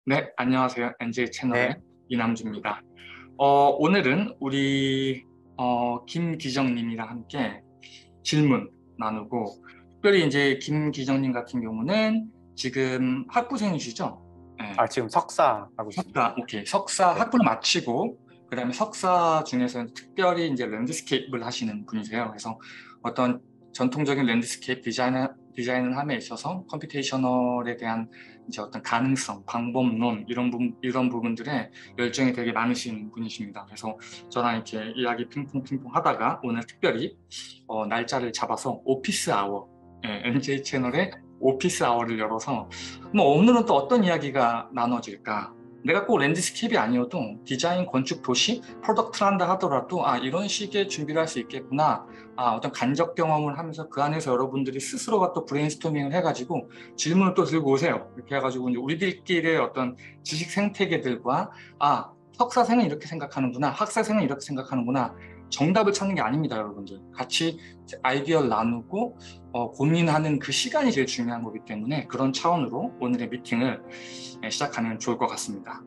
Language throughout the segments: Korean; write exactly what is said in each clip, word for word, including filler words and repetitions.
네, 안녕하세요. 엔제이 네, 채널의 이남주입니다. 어, 오늘은 우리 어, 김기정님이랑 함께 질문 나누고, 특별히 이제 김기정님 같은 경우는 지금 학부생이시죠? 네, 아, 지금 석사 하고 있습니다. 석사, 오케이. 석사 네, 학부를 마치고, 그다음에 석사 중에서 특별히 이제 랜드스케이프를 하시는 분이세요. 그래서 어떤 전통적인 랜드스케이프 디자인, 디자인을 함에 있어서 컴퓨테이셔널에 대한 이제 어떤 가능성, 방법론, 이런 부분, 이런 부분들에 열정이 되게 많으신 분이십니다. 그래서 저랑 이렇게 이야기 핑퐁 핑퐁 하다가 오늘 특별히 어, 날짜를 잡아서 오피스 아워, 예, 엔제이 채널의 오피스 아워를 열어서 뭐 오늘은 또 어떤 이야기가 나눠질까? 내가 꼭 랜드스케이프이 아니어도 디자인, 건축, 도시, 프로덕트를 한다 하더라도 아 이런 식의 준비를 할 수 있겠구나. 아 어떤 간접 경험을 하면서 그 안에서 여러분들이 스스로가 또 브레인스토밍을 해가지고 질문을 또 들고 오세요. 이렇게 해가지고 이제 우리들끼리의 어떤 지식 생태계들과 아 석사생은 이렇게 생각하는구나, 학사생은 이렇게 생각하는구나. 정답을 찾는 게 아닙니다, 여러분들. 같이 아이디어를 나누고 어, 고민하는 그 시간이 제일 중요한 거기 때문에 그런 차원으로 오늘의 미팅을 예, 시작하면 좋을 것 같습니다.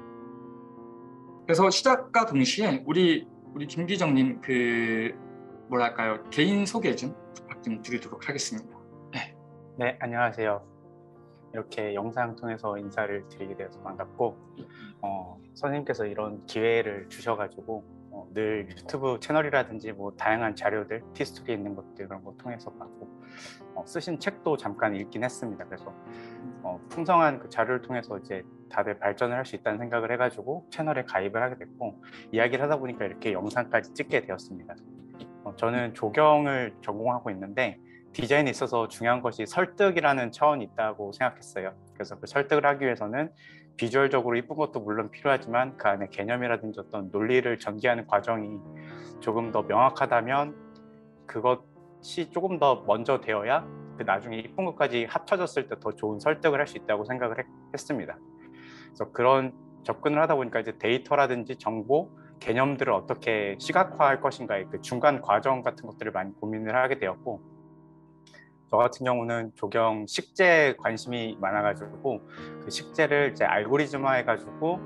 그래서 시작과 동시에 우리 우리 김기정님 그 뭐랄까요 개인 소개 좀 부탁 좀 드리도록 하겠습니다. 네. 네, 안녕하세요. 이렇게 영상 통해서 인사를 드리게 되어서 반갑고, 어, 선생님께서 이런 기회를 주셔가지고 어, 늘 유튜브 채널이라든지 뭐 다양한 자료들, 티스토리 있는 것들 그런 거 통해서 봤고, 어, 쓰신 책도 잠깐 읽긴 했습니다. 그래서 어, 풍성한 그 자료를 통해서 이제 다들 발전을 할 수 있다는 생각을 해가지고 채널에 가입을 하게 됐고, 이야기를 하다 보니까 이렇게 영상까지 찍게 되었습니다. 어, 저는 조경을 전공하고 있는데 디자인에 있어서 중요한 것이 설득이라는 차원이 있다고 생각했어요. 그래서 그 설득을 하기 위해서는 비주얼적으로 이쁜 것도 물론 필요하지만 그 안에 개념이라든지 어떤 논리를 전개하는 과정이 조금 더 명확하다면 그것이 조금 더 먼저 되어야 그 나중에 이쁜 것까지 합쳐졌을 때 더 좋은 설득을 할 수 있다고 생각을 했, 했습니다. 그래서 그런 접근을 하다 보니까 이제 데이터라든지 정보, 개념들을 어떻게 시각화할 것인가의 그 중간 과정 같은 것들을 많이 고민을 하게 되었고, 저 같은 경우는 조경 식재에 관심이 많아가지고 그 식재를 이제 알고리즘화 해가지고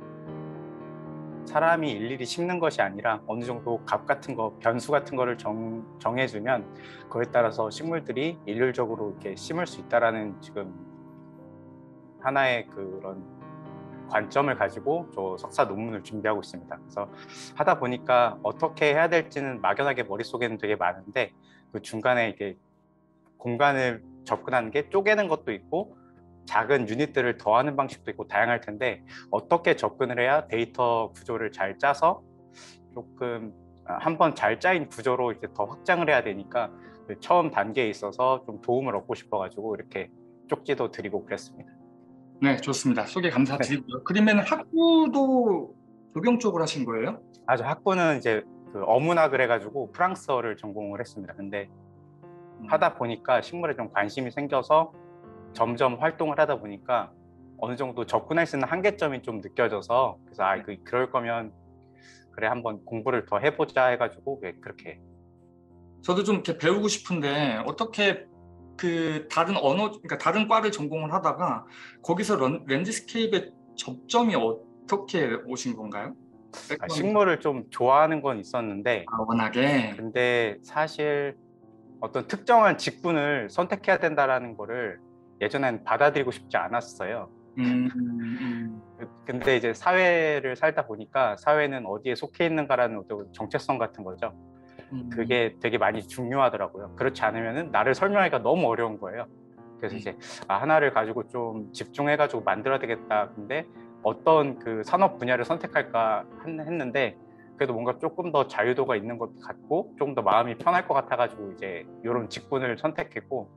사람이 일일이 심는 것이 아니라 어느 정도 값 같은 거, 변수 같은 거를 정, 정해주면 그에 따라서 식물들이 일률적으로 이렇게 심을 수 있다라는 지금 하나의 그런 관점을 가지고 저 석사 논문을 준비하고 있습니다. 그래서 하다 보니까 어떻게 해야 될지는 막연하게 머릿속에는 되게 많은데 그 중간에 이게 공간을 접근하는 게 쪼개는 것도 있고 작은 유닛들을 더하는 방식도 있고 다양할 텐데 어떻게 접근을 해야 데이터 구조를 잘 짜서 조금 한번 잘 짜인 구조로 이제 더 확장을 해야 되니까 처음 단계에 있어서 좀 도움을 얻고 싶어가지고 이렇게 쪽지도 드리고 그랬습니다. 네, 좋습니다. 소개 네. 감사드리고요. 그러면 학부도 조경 쪽으로 하신 거예요? 아주 학부는 이제 그 어문학을 해가지고 프랑스어를 전공을 했습니다. 근데 음, 하다 보니까 식물에 좀 관심이 생겨서 점점 활동을 하다 보니까 어느 정도 접근할 수 있는 한계점이 좀 느껴져서 그래서 아, 네. 그 그럴 거면 그래 한번 공부를 더 해보자 해가지고 네, 그렇게. 저도 좀 이렇게 배우고 싶은데 어떻게 그 다른 언어, 그러니까 다른 과를 전공을 하다가 거기서 런, 랜드스케이프에 접점이 어떻게 오신 건가요? 아, 백그라운드 식물을 좀 좋아하는 건 있었는데 아, 워낙에 근데 사실 어떤 특정한 직군을 선택해야 된다라는 거를 예전엔 받아들이고 싶지 않았어요. 음, 음, 그- 근데 이제 사회를 살다 보니까 사회는 어디에 속해 있는가라는 어떤 정체성 같은 거죠. 음, 그게 되게 많이 중요하더라고요. 그렇지 않으면은 나를 설명하기가 너무 어려운 거예요. 그래서 음. 이제 아, 하나를 가지고 좀 집중해가지고 만들어야 되겠다. 근데 어떤 그 산업 분야를 선택할까 한- 했는데 그래도 뭔가 조금 더 자유도가 있는 것 같고 조금 더 마음이 편할 것 같아가지고 이제 이런 직군을 선택했고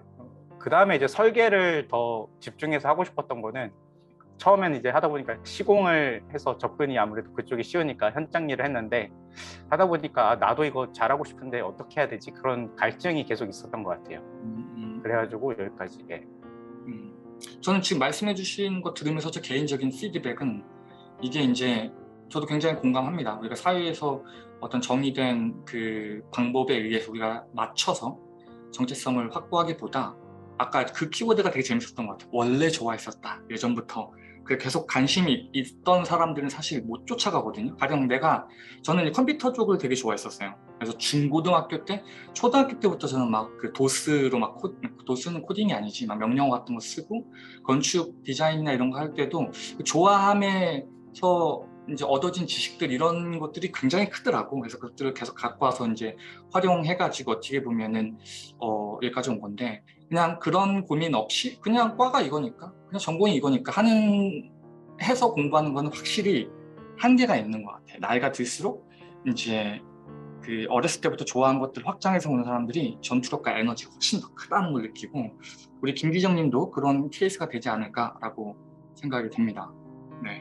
그 다음에 이제 설계를 더 집중해서 하고 싶었던 거는 처음에는 이제 하다 보니까 시공을 해서 접근이 아무래도 그쪽이 쉬우니까 현장 일을 했는데 하다 보니까 아, 나도 이거 잘하고 싶은데 어떻게 해야 되지? 그런 갈증이 계속 있었던 것 같아요. 음, 음, 그래가지고 여기까지. 예. 음. 저는 지금 말씀해 주신 거 들으면서 제 개인적인 피드백은 이게 이제 저도 굉장히 공감합니다. 우리가 사회에서 어떤 정의된 그 방법에 의해서 우리가 맞춰서 정체성을 확보하기보다 아까 그 키워드가 되게 재밌었던 것 같아요. 원래 좋아했었다. 예전부터. 그 계속 관심이 있던 사람들은 사실 못 쫓아가거든요. 가령 내가 저는 이 컴퓨터 쪽을 되게 좋아했었어요. 그래서 중고등학교 때, 초등학교 때부터 저는 막 그 도스로 막 코, 도스는 코딩이 아니지, 막 명령어 같은 거 쓰고 건축 디자인이나 이런 거 할 때도 그 좋아함에서 이제 얻어진 지식들 이런 것들이 굉장히 크더라고. 그래서 그것들을 계속 갖고 와서 이제 활용해가지고 어떻게 보면은 어, 여기까지 온 건데 그냥 그런 고민 없이 그냥 과가 이거니까 그냥 전공이 이거니까 하는 해서 공부하는 거는 확실히 한계가 있는 것 같아. 나이가 들수록 이제 그 어렸을 때부터 좋아한 것들 확장해서 오는 사람들이 전투력과 에너지가 훨씬 더 크다는 걸 느끼고 우리 김기정 님도 그런 케이스가 되지 않을까라고 생각이 됩니다. 네.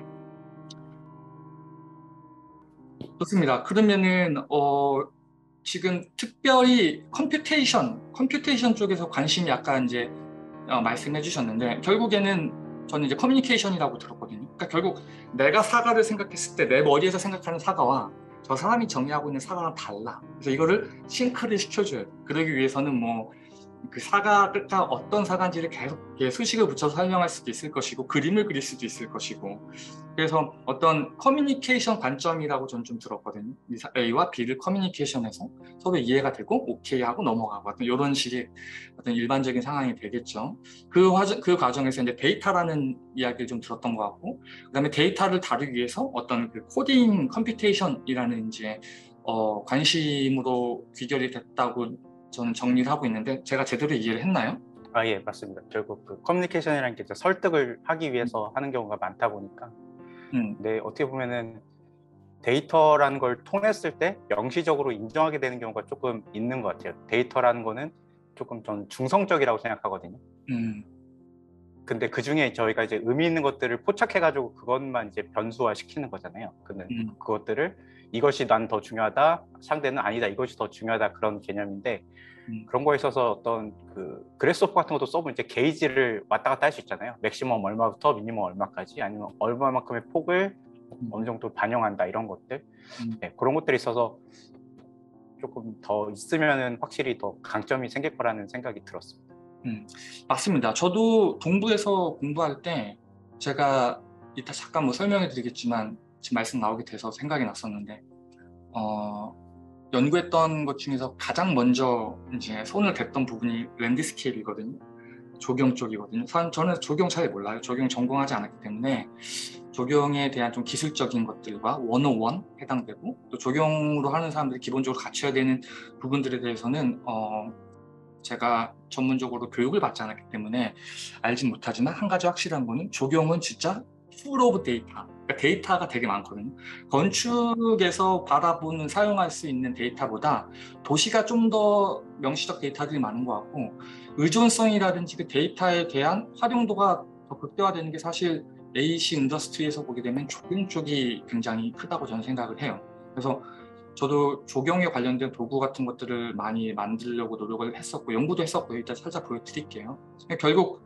좋습니다. 그러면은 어 지금 특별히 컴퓨테이션, 컴퓨테이션 쪽에서 관심이 약간 이제 어, 말씀해 주셨는데 결국에는 저는 이제 커뮤니케이션이라고 들었거든요. 그러니까 결국 내가 사과를 생각했을 때 내 머리에서 생각하는 사과와 저 사람이 정의하고 있는 사과랑 달라. 그래서 이거를 싱크를 시켜줘야 돼. 그러기 위해서는 뭐 그 사과가 어떤 사과인지를 계속 이렇게 수식을 붙여서 설명할 수도 있을 것이고 그림을 그릴 수도 있을 것이고 그래서 어떤 커뮤니케이션 관점이라고 저는 좀 들었거든요. A와 B를 커뮤니케이션해서 서로 이해가 되고 오케이 하고 넘어가고 어떤 이런 식의 어떤 일반적인 상황이 되겠죠. 그, 과정, 그 과정에서 이제 데이터라는 이야기를 좀 들었던 것 같고 그다음에 데이터를 다루기 위해서 어떤 그 코딩 컴퓨테이션이라는 이제 어, 관심으로 귀결이 됐다고 저는 정리를 하고 있는데 제가 제대로 이해를 했나요? 아, 예, 맞습니다. 결국 그 커뮤니케이션이라는 게 이제 설득을 하기 위해서 하는 경우가 많다 보니까 음, 근데 어떻게 보면은 데이터라는 걸 통했을 때 명시적으로 인정하게 되는 경우가 조금 있는 것 같아요. 데이터라는 거는 조금 전 중성적이라고 생각하거든요. 음, 근데 그 중에 저희가 이제 의미 있는 것들을 포착해가지고 그것만 이제 변수화 시키는 거잖아요. 근데 음, 그것들을 이것이 난 더 중요하다, 상대는 아니다, 이것이 더 중요하다 그런 개념인데 음, 그런 거에 있어서 어떤 그 그래스오프 같은 것도 써보면 이제 게이지를 왔다 갔다 할 수 있잖아요. 맥시멈 얼마부터 미니멈 얼마까지 아니면 얼마만큼의 폭을 음, 어느 정도 반영한다 이런 것들 음, 네, 그런 것들이 있어서 조금 더 있으면은 확실히 더 강점이 생길 거라는 생각이 들었습니다. 음. 맞습니다. 저도 동부에서 공부할 때 제가 이따 잠깐 뭐 설명해 드리겠지만 지금 말씀 나오게 돼서 생각이 났었는데 어, 연구했던 것 중에서 가장 먼저 이제 손을 댔던 부분이 랜드스케이프이거든요. 조경 쪽이거든요. 사- 저는 조경 잘 몰라요. 조경 전공하지 않았기 때문에 조경에 대한 좀 기술적인 것들과 원오원 해당되고 또 조경으로 하는 사람들이 기본적으로 갖춰야 되는 부분들에 대해서는 어, 제가 전문적으로 교육을 받지 않았기 때문에 알진 못하지만 한 가지 확실한 거는 조경은 진짜 풀 오브 데이터, 그러니까 데이터가 되게 많거든요. 건축에서 바라보는 사용할 수 있는 데이터보다 도시가 좀 더 명시적 데이터들이 많은 것 같고 의존성이라든지 그 데이터에 대한 활용도가 더 극대화되는 게 사실 에이씨 인더스트리에서 보게 되면 조경 쪽이 굉장히 크다고 저는 생각을 해요. 그래서 저도 조경에 관련된 도구 같은 것들을 많이 만들려고 노력을 했었고 연구도 했었고요. 이따 살짝 보여드릴게요. 결국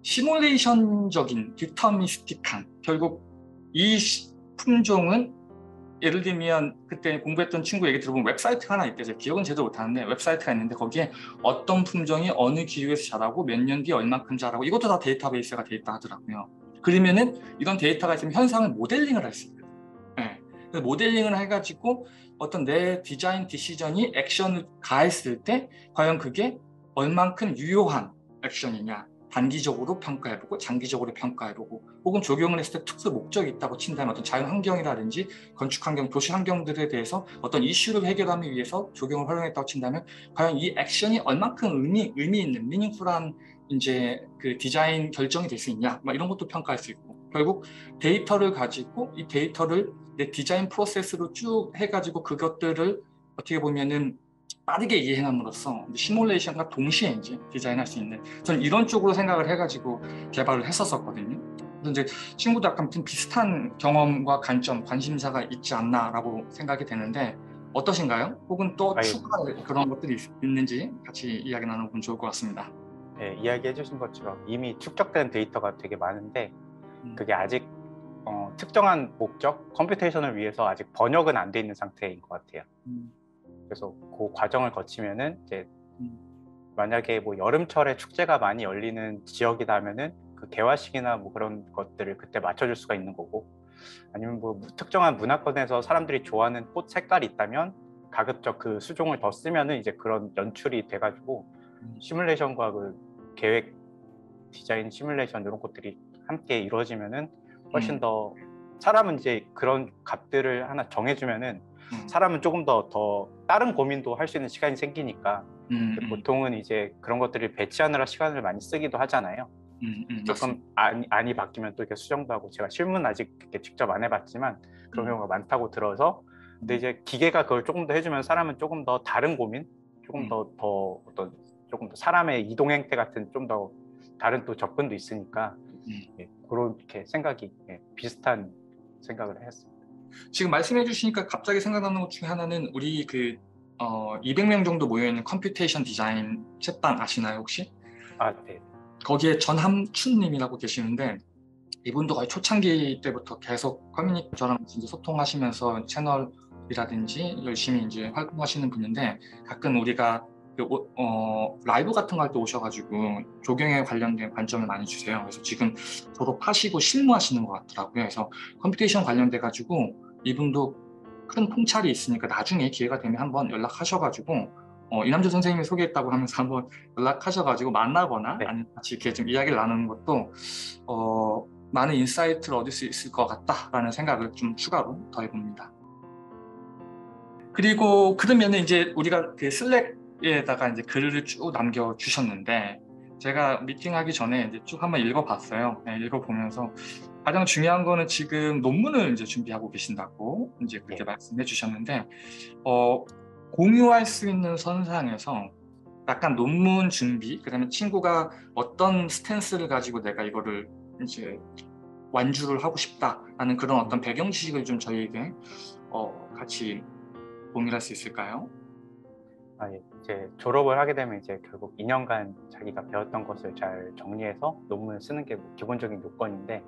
시뮬레이션적인 디터미스틱한 결국 이 품종은 예를 들면 그때 공부했던 친구 얘기 들어보면 웹사이트가 하나 있대요. 기억은 제대로 못하는데 웹사이트가 있는데 거기에 어떤 품종이 어느 기후에서 자라고 몇 년 뒤에 얼만큼 자라고 이것도 다 데이터베이스가 돼 있다 하더라고요. 그러면은 이런 데이터가 있으면 현상을 모델링을 할 수 있거든요. 네. 그래서 모델링을 해가지고 어떤 내 디자인 디시전이 액션을 가했을 때 과연 그게 얼만큼 유효한 액션이냐 단기적으로 평가해보고 장기적으로 평가해보고 혹은 적용을 했을 때 특수 목적이 있다고 친다면 어떤 자연 환경이라든지 건축 환경, 도시 환경들에 대해서 어떤 이슈를 해결하기 위해서 적용을 활용했다고 친다면 과연 이 액션이 얼만큼 의미, 의미 있는 미닝풀한 이제 그 디자인 결정이 될 수 있냐 막 이런 것도 평가할 수 있고 결국 데이터를 가지고 이 데이터를 내 디자인 프로세스로 쭉 해가지고 그것들을 어떻게 보면은 빠르게 이해함으로써 시뮬레이션과 동시에 이제 디자인할 수 있는 저는 이런 쪽으로 생각을 해가지고 개발을 했었었거든요. 그래서 이제 친구도 약간 좀 비슷한 경험과 관점, 관심사가 있지 않나라고 생각이 되는데 어떠신가요? 혹은 또 아예 추가할 그런 것들이 있는지 같이 이야기 나눠보면 좋을 것 같습니다. 예, 이야기해 주신 것처럼 이미 축적된 데이터가 되게 많은데 음, 그게 아직 어, 특정한 목적, 컴퓨테이션을 위해서 아직 번역은 안 돼 있는 상태인 것 같아요. 음, 그래서 그 과정을 거치면은 이제 음, 만약에 뭐 여름철에 축제가 많이 열리는 지역이라면은 그 그 개화식이나 뭐 그런 것들을 그때 맞춰줄 수가 있는 거고, 아니면 뭐 특정한 문화권에서 사람들이 좋아하는 꽃 색깔이 있다면 가급적 그 수종을 더 쓰면은 이제 그런 연출이 돼가지고 시뮬레이션과 그 계획 디자인 시뮬레이션 이런 것들이 함께 이루어지면은 훨씬 음. 더, 사람은 이제 그런 값들을 하나 정해주면은 음. 사람은 조금 더 더 다른 고민도 할 수 있는 시간이 생기니까 음, 음, 보통은 이제 그런 것들을 배치하느라 시간을 많이 쓰기도 하잖아요. 음, 음, 조금 맞습니다. 안이, 안이 바뀌면 또 이렇게 수정도 하고, 제가 실무는 아직 이렇게 직접 안 해봤지만 그런 음, 경우가 많다고 들어서, 근데 음, 이제 기계가 그걸 조금 더 해주면 사람은 조금 더 다른 고민, 조금 음, 더 더 어떤 조금 더 사람의 이동 행태 같은 좀 더 다른 또 접근도 있으니까, 음. 예, 그렇게 생각이, 예, 비슷한 생각을 했습니다. 지금 말씀해 주시니까 갑자기 생각나는 것 중에 하나는 우리 그 어, 이백 명 정도 모여있는 컴퓨테이션 디자인 챗방 아시나요, 혹시? 아, 네. 거기에 전함춘님이라고 계시는데 이분도 거의 초창기 때부터 계속 커뮤니티 저랑 진짜 소통하시면서 채널이라든지 열심히 이제 활동하시는 분인데 가끔 우리가 그 오- 어, 라이브 같은 거 할 때 오셔가지고 조경에 관련된 관점을 많이 주세요. 그래서 지금 졸업하시고 실무하시는 것 같더라고요. 그래서 컴퓨테이션 관련돼 가지고 이분도 큰 통찰이 있으니까 나중에 기회가 되면 한번 연락하셔가지고 어, 이남주 선생님이 소개했다고 하면서 한번 연락하셔가지고 만나거나 네. 아니면 같이 이렇게 좀 이야기를 나누는 것도 어, 많은 인사이트를 얻을 수 있을 것 같다라는 생각을 좀 추가로 더해봅니다. 그리고 그러면은 이제 우리가 그 슬랙에다가 이제 글을 쭉 남겨주셨는데 제가 미팅하기 전에 이제 쭉 한번 읽어봤어요. 네, 읽어보면서 가장 중요한 거는 지금 논문을 이제 준비하고 계신다고 이제 그렇게 예. 말씀해 주셨는데 어, 공유할 수 있는 선상에서 약간 논문 준비, 그다음에 친구가 어떤 스탠스를 가지고 내가 이거를 이제 완주를 하고 싶다라는 그런 어떤 배경 지식을 좀 저희에게 어, 같이 공유할 수 있을까요? 아, 예. 이제 졸업을 하게 되면 이제 결국 이 년간 자기가 배웠던 것을 잘 정리해서 논문을 쓰는 게 뭐 기본적인 요건인데,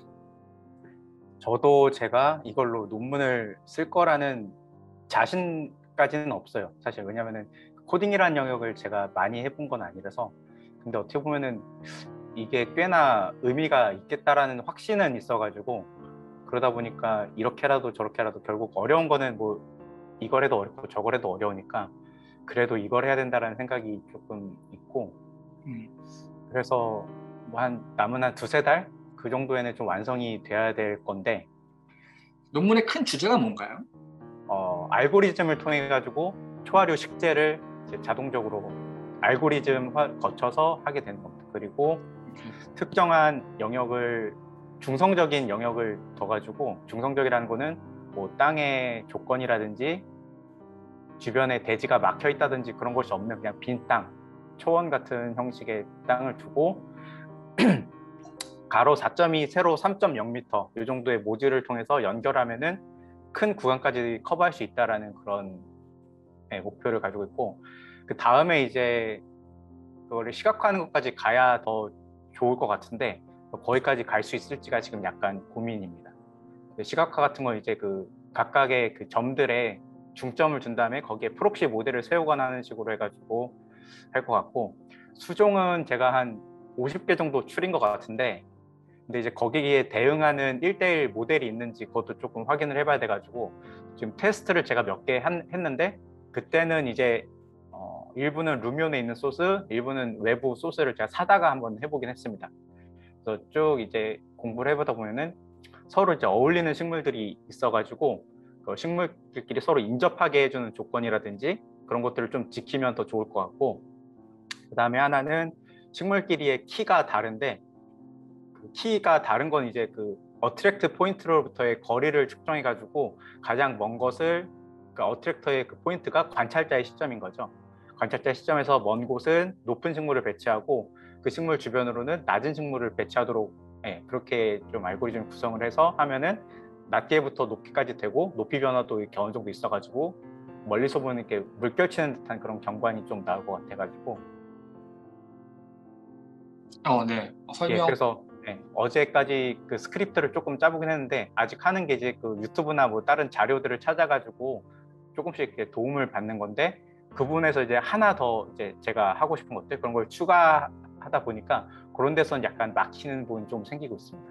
저도 제가 이걸로 논문을 쓸 거라는 자신까지는 없어요, 사실. 왜냐면은 코딩이라는 영역을 제가 많이 해본 건 아니라서. 근데 어떻게 보면은 이게 꽤나 의미가 있겠다라는 확신은 있어가지고, 그러다 보니까 이렇게라도 저렇게라도 결국 어려운 거는 뭐 이걸 해도 어렵고 저걸 해도 어려우니까 그래도 이걸 해야 된다라는 생각이 조금 있고, 음, 그래서 뭐 한 남은 한 두세 달 그 정도에는 좀 완성이 돼야 될 건데, 논문의 큰 주제가 뭔가요? 어, 알고리즘을 통해 가지고 초하류 식재를 이제 자동적으로 알고리즘 거쳐서 하게 되는 겁니다. 그리고 특정한 영역을, 중성적인 영역을 더 가지고, 중성적이라는 거는 뭐 땅의 조건이라든지 주변에 대지가 막혀 있다든지 그런 것이 없는 그냥 빈 땅, 초원 같은 형식의 땅을 두고 가로 사 점 이, 세로 삼 점 영 미터 이 정도의 모듈을 통해서 연결하면은 큰 구간까지 커버할 수 있다라는 그런, 네, 목표를 가지고 있고, 그 다음에 이제 그거를 시각화하는 것까지 가야 더 좋을 것 같은데 거기까지 갈 수 있을지가 지금 약간 고민입니다. 시각화 같은 건 이제 그 각각의 그 점들에 중점을 둔 다음에 거기에 프록시 모델을 세우거나 하는 식으로 해가지고 할 것 같고, 수종은 제가 한 오십 개 정도 추린 것 같은데, 근데 이제 거기에 대응하는 일 대일 모델이 있는지 그것도 조금 확인을 해봐야 돼가지고 지금 테스트를 제가 몇 개 했는데, 그때는 이제 어, 일부는 루미온에 있는 소스, 일부는 외부 소스를 제가 사다가 한번 해보긴 했습니다. 그래서 쭉 이제 공부를 해보다 보면은 서로 이제 어울리는 식물들이 있어가지고 그 식물들끼리 서로 인접하게 해주는 조건이라든지 그런 것들을 좀 지키면 더 좋을 것 같고, 그 다음에 하나는 식물끼리의 키가 다른데, 그 키가 다른 건 이제 그 어트랙트 포인트로부터의 거리를 측정해 가지고 가장 먼 것을, 그 어트랙터의 그 포인트가 관찰자의 시점인 거죠. 관찰자의 시점에서 먼 곳은 높은 식물을 배치하고 그 식물 주변으로는 낮은 식물을 배치하도록, 예, 그렇게 좀 알고리즘 구성을 해서 하면은 낮게부터 높이까지 되고 높이 변화도 이렇게 어느 정도 있어가지고 멀리서 보는 이렇게 물결치는 듯한 그런 경관이 좀 나올 것 같아가지고, 어, 네. 예, 설명. 그래서 예, 어제까지 그 스크립트를 조금 짜보긴 했는데 아직 하는 게 이제 그 유튜브나 뭐 다른 자료들을 찾아가지고 조금씩 이렇게 도움을 받는 건데, 그 부분에서 이제 하나 더 이제 제가 하고 싶은 것들 그런 걸 추가하다 보니까 그런 데서는 약간 막히는 부분이 좀 생기고 있습니다.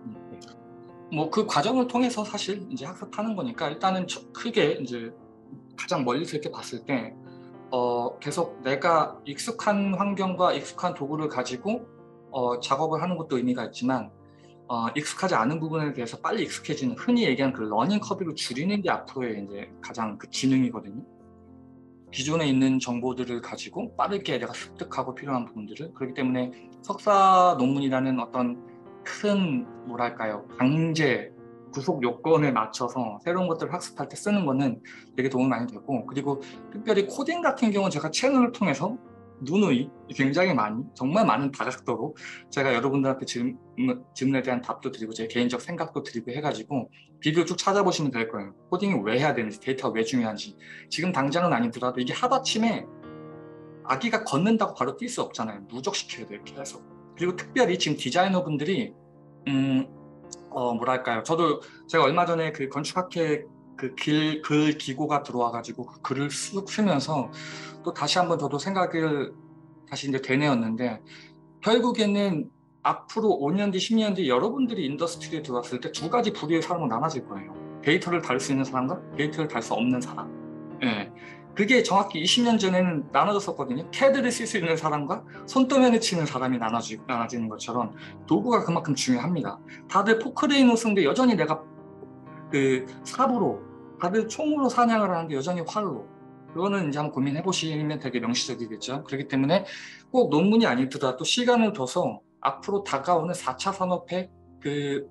뭐 그 과정을 통해서 사실 이제 학습하는 거니까 일단은 크게 이제 가장 멀리서 이렇게 봤을 때 어, 계속 내가 익숙한 환경과 익숙한 도구를 가지고 어, 작업을 하는 것도 의미가 있지만 어, 익숙하지 않은 부분에 대해서 빨리 익숙해지는 흔히 얘기하는 그 러닝 커브를 줄이는 게 앞으로의 이제 가장 그 기능이거든요. 기존에 있는 정보들을 가지고 빠르게 내가 습득하고 필요한 부분들을 그렇기 때문에 석사 논문이라는 어떤 큰 뭐랄까요 강제 구속 요건에 맞춰서 새로운 것들을 학습할 때 쓰는 거는 되게 도움이 많이 되고 그리고 특별히 코딩 같은 경우는 제가 채널을 통해서 누누이 굉장히 많이 정말 많은 다각도로 제가 여러분들한테 질문, 질문에 대한 답도 드리고 제 개인적 생각도 드리고 해가지고 비디오 쭉 찾아보시면 될 거예요. 코딩을 왜 해야 되는지 데이터가 왜 중요한지 지금 당장은 아니더라도 이게 하루아침에 아기가 걷는다고 바로 뛸 수 없잖아요. 누적시켜야 돼요. 계속. 그리고 특별히 지금 디자이너분들이 음, 어, 뭐랄까요. 저도 제가 얼마 전에 그 건축학회 그 길, 글 기고가 들어와가지고 그 글을 쑥 쓰면서 또 다시 한번 저도 생각을 다시 이제 되뇌었는데 결국에는 앞으로 오 년 뒤, 십 년 뒤 여러분들이 인더스트리에 들어왔을 때 두 가지 부류의 사람으로 나눠질 거예요. 데이터를 다룰 수 있는 사람과 데이터를 다룰 수 없는 사람. 예. 그게 정확히 이십 년 전에는 나눠졌었거든요. 캐드를 쓸 수 있는 사람과 손도면을 치는 사람이 나눠지, 나눠지는 것처럼 도구가 그만큼 중요합니다. 다들 포크레인으로 쓰는데 여전히 내가 그 삽으로, 다들 총으로 사냥을 하는데 여전히 활로. 그거는 이제 한번 고민해 보시면 되게 명시적이겠죠. 그렇기 때문에 꼭 논문이 아니더라도 시간을 둬서 앞으로 다가오는 사 차 산업의 그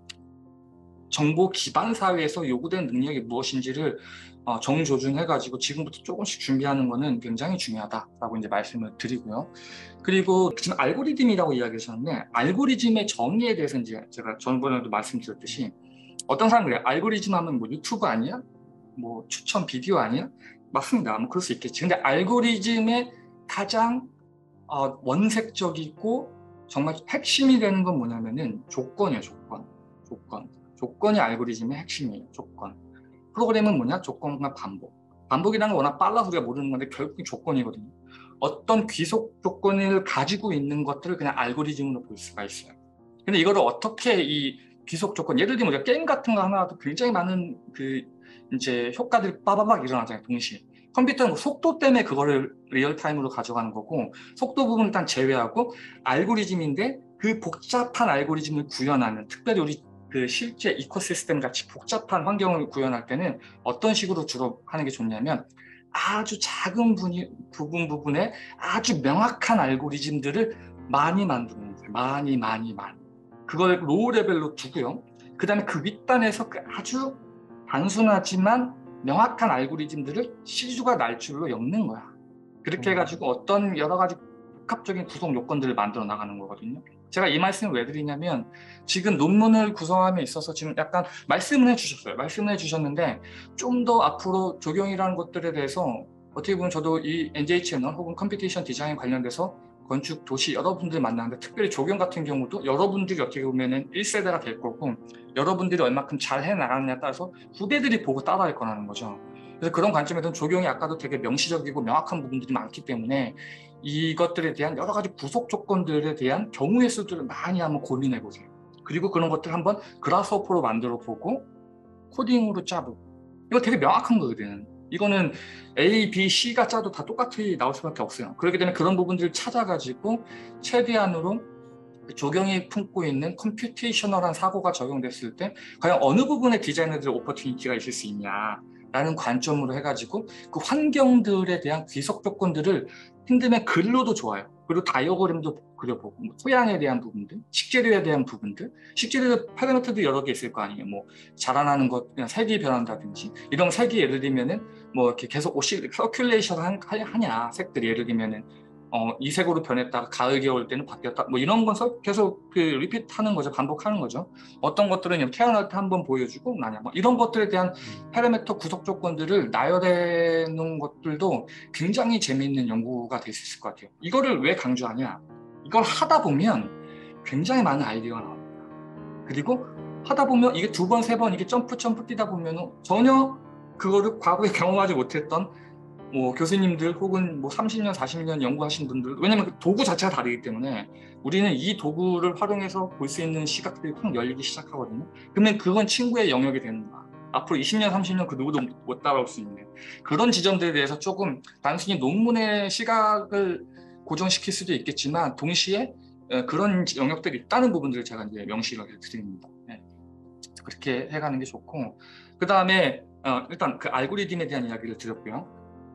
정보 기반 사회에서 요구되는 능력이 무엇인지를 어, 정조준해가지고 지금부터 조금씩 준비하는 거는 굉장히 중요하다라고 이제 말씀을 드리고요. 그리고 지금 알고리즘이라고 이야기하셨는데 알고리즘의 정의에 대해서 이제 제가 전번에도 말씀드렸듯이 어떤 사람들이 알고리즘 하면 뭐 유튜브 아니야? 뭐 추천 비디오 아니야? 맞습니다. 뭐 그럴 수 있겠지. 근데 알고리즘의 가장 어, 원색적이고 정말 핵심이 되는 건 뭐냐면은 조건이에요. 조건. 조건. 조건이 알고리즘의 핵심이에요. 조건. 프로그램은 뭐냐? 조건과 반복. 반복이라는 건 워낙 빨라서 우리가 모르는 건데 결국은 조건이거든요. 어떤 귀속 조건을 가지고 있는 것들을 그냥 알고리즘으로 볼 수가 있어요. 근데 이거를 어떻게 이 귀속 조건, 예를 들면 우리가 게임 같은 거 하나도 굉장히 많은 그 이제 효과들이 빠바박 일어나잖아요, 동시에. 컴퓨터는 속도 때문에 그거를 리얼타임으로 가져가는 거고 속도 부분을 일단 제외하고 알고리즘인데 그 복잡한 알고리즘을 구현하는 특별히 우리 그 실제 이코시스템 같이 복잡한 환경을 구현할 때는 어떤 식으로 주로 하는 게 좋냐면 아주 작은 분이, 부분 부분에 아주 명확한 알고리즘들을 많이 만드는 거예요. 많이 많이 많이. 그걸 로우 레벨로 두고요. 그 다음에 그 윗단에서 그 아주 단순하지만 명확한 알고리즘들을 시주가 날줄로 엮는 거야. 그렇게 해가지고 어떤 여러 가지 복합적인 구성 요건들을 만들어 나가는 거거든요. 제가 이 말씀을 왜 드리냐면 지금 논문을 구성함에 있어서 지금 약간 말씀을 해주셨어요. 말씀을 해주셨는데 좀 더 앞으로 적용이라는 것들에 대해서 어떻게 보면 저도 이 엔제이 채널 혹은 컴퓨테이션 디자인 관련돼서 건축 도시 여러분들 만나는데 특별히 적용 같은 경우도 여러분들이 어떻게 보면은 일 세대가 될 거고 여러분들이 얼마큼 잘 해나가느냐에 따라서 후배들이 보고 따라할 거라는 거죠. 그래서 그런 관점에서는 적용이 아까도 되게 명시적이고 명확한 부분들이 많기 때문에 이것들에 대한 여러 가지 구속 조건들에 대한 경우의 수들을 많이 한번 고민해 보세요. 그리고 그런 것들 한번 그라스호퍼로 만들어 보고 코딩으로 짜보고 이거 되게 명확한 거거든. 이거는 A, B, C가 짜도 다 똑같이 나올 수밖에 없어요. 그렇기 때문에 그런 부분들을 찾아가지고 최대한으로 조경이 품고 있는 컴퓨테이셔널한 사고가 적용됐을 때 과연 어느 부분에 디자이너들의 오퍼튜니티가 있을 수 있냐라는 관점으로 해가지고 그 환경들에 대한 귀속 조건들을 힘들면 글로도 좋아요. 그리고 다이어그램도 그려보고 뭐 토양에 대한 부분들, 식재료에 대한 부분들, 식재료 파라미터도 여러 개 있을 거 아니에요. 뭐 자라나는 것, 그냥 색이 변한다든지 이런 색이 예를 들면은 뭐 이렇게 계속 오시 서큘레이션 하냐 색들이 예를 들면은 어, 이 색으로 변했다가 가을 겨울 때는 바뀌었다 뭐 이런 건 계속 그 리피트하는 거죠. 반복하는 거죠. 어떤 것들은 태어날 때 한번 보여주고 나냐 뭐 이런 것들에 대한 파라미터 구속 조건들을 나열해 놓은 것들도 굉장히 재미있는 연구가 될 수 있을 것 같아요. 이거를 왜 강조하냐, 이걸 하다 보면 굉장히 많은 아이디어가 나옵니다. 그리고 하다 보면 이게 두 번, 세 번 이게 점프 점프 뛰다 보면 전혀 그거를 과거에 경험하지 못했던 뭐 교수님들 혹은 뭐 삼십 년, 사십 년 연구하신 분들, 왜냐면 그 도구 자체가 다르기 때문에 우리는 이 도구를 활용해서 볼 수 있는 시각들이 확 열리기 시작하거든요. 그러면 그건 친구의 영역이 되는 거야. 앞으로 이십 년, 삼십 년 그 누구도 못 따라올 수 있는 그런 지점들에 대해서 조금 단순히 논문의 시각을 고정시킬 수도 있겠지만 동시에 그런 영역들이 있다는 부분들을 제가 이제 명시를 해드립니다. 네. 그렇게 해가는 게 좋고, 그 다음에 어, 일단 그 알고리즘에 대한 이야기를 드렸고요.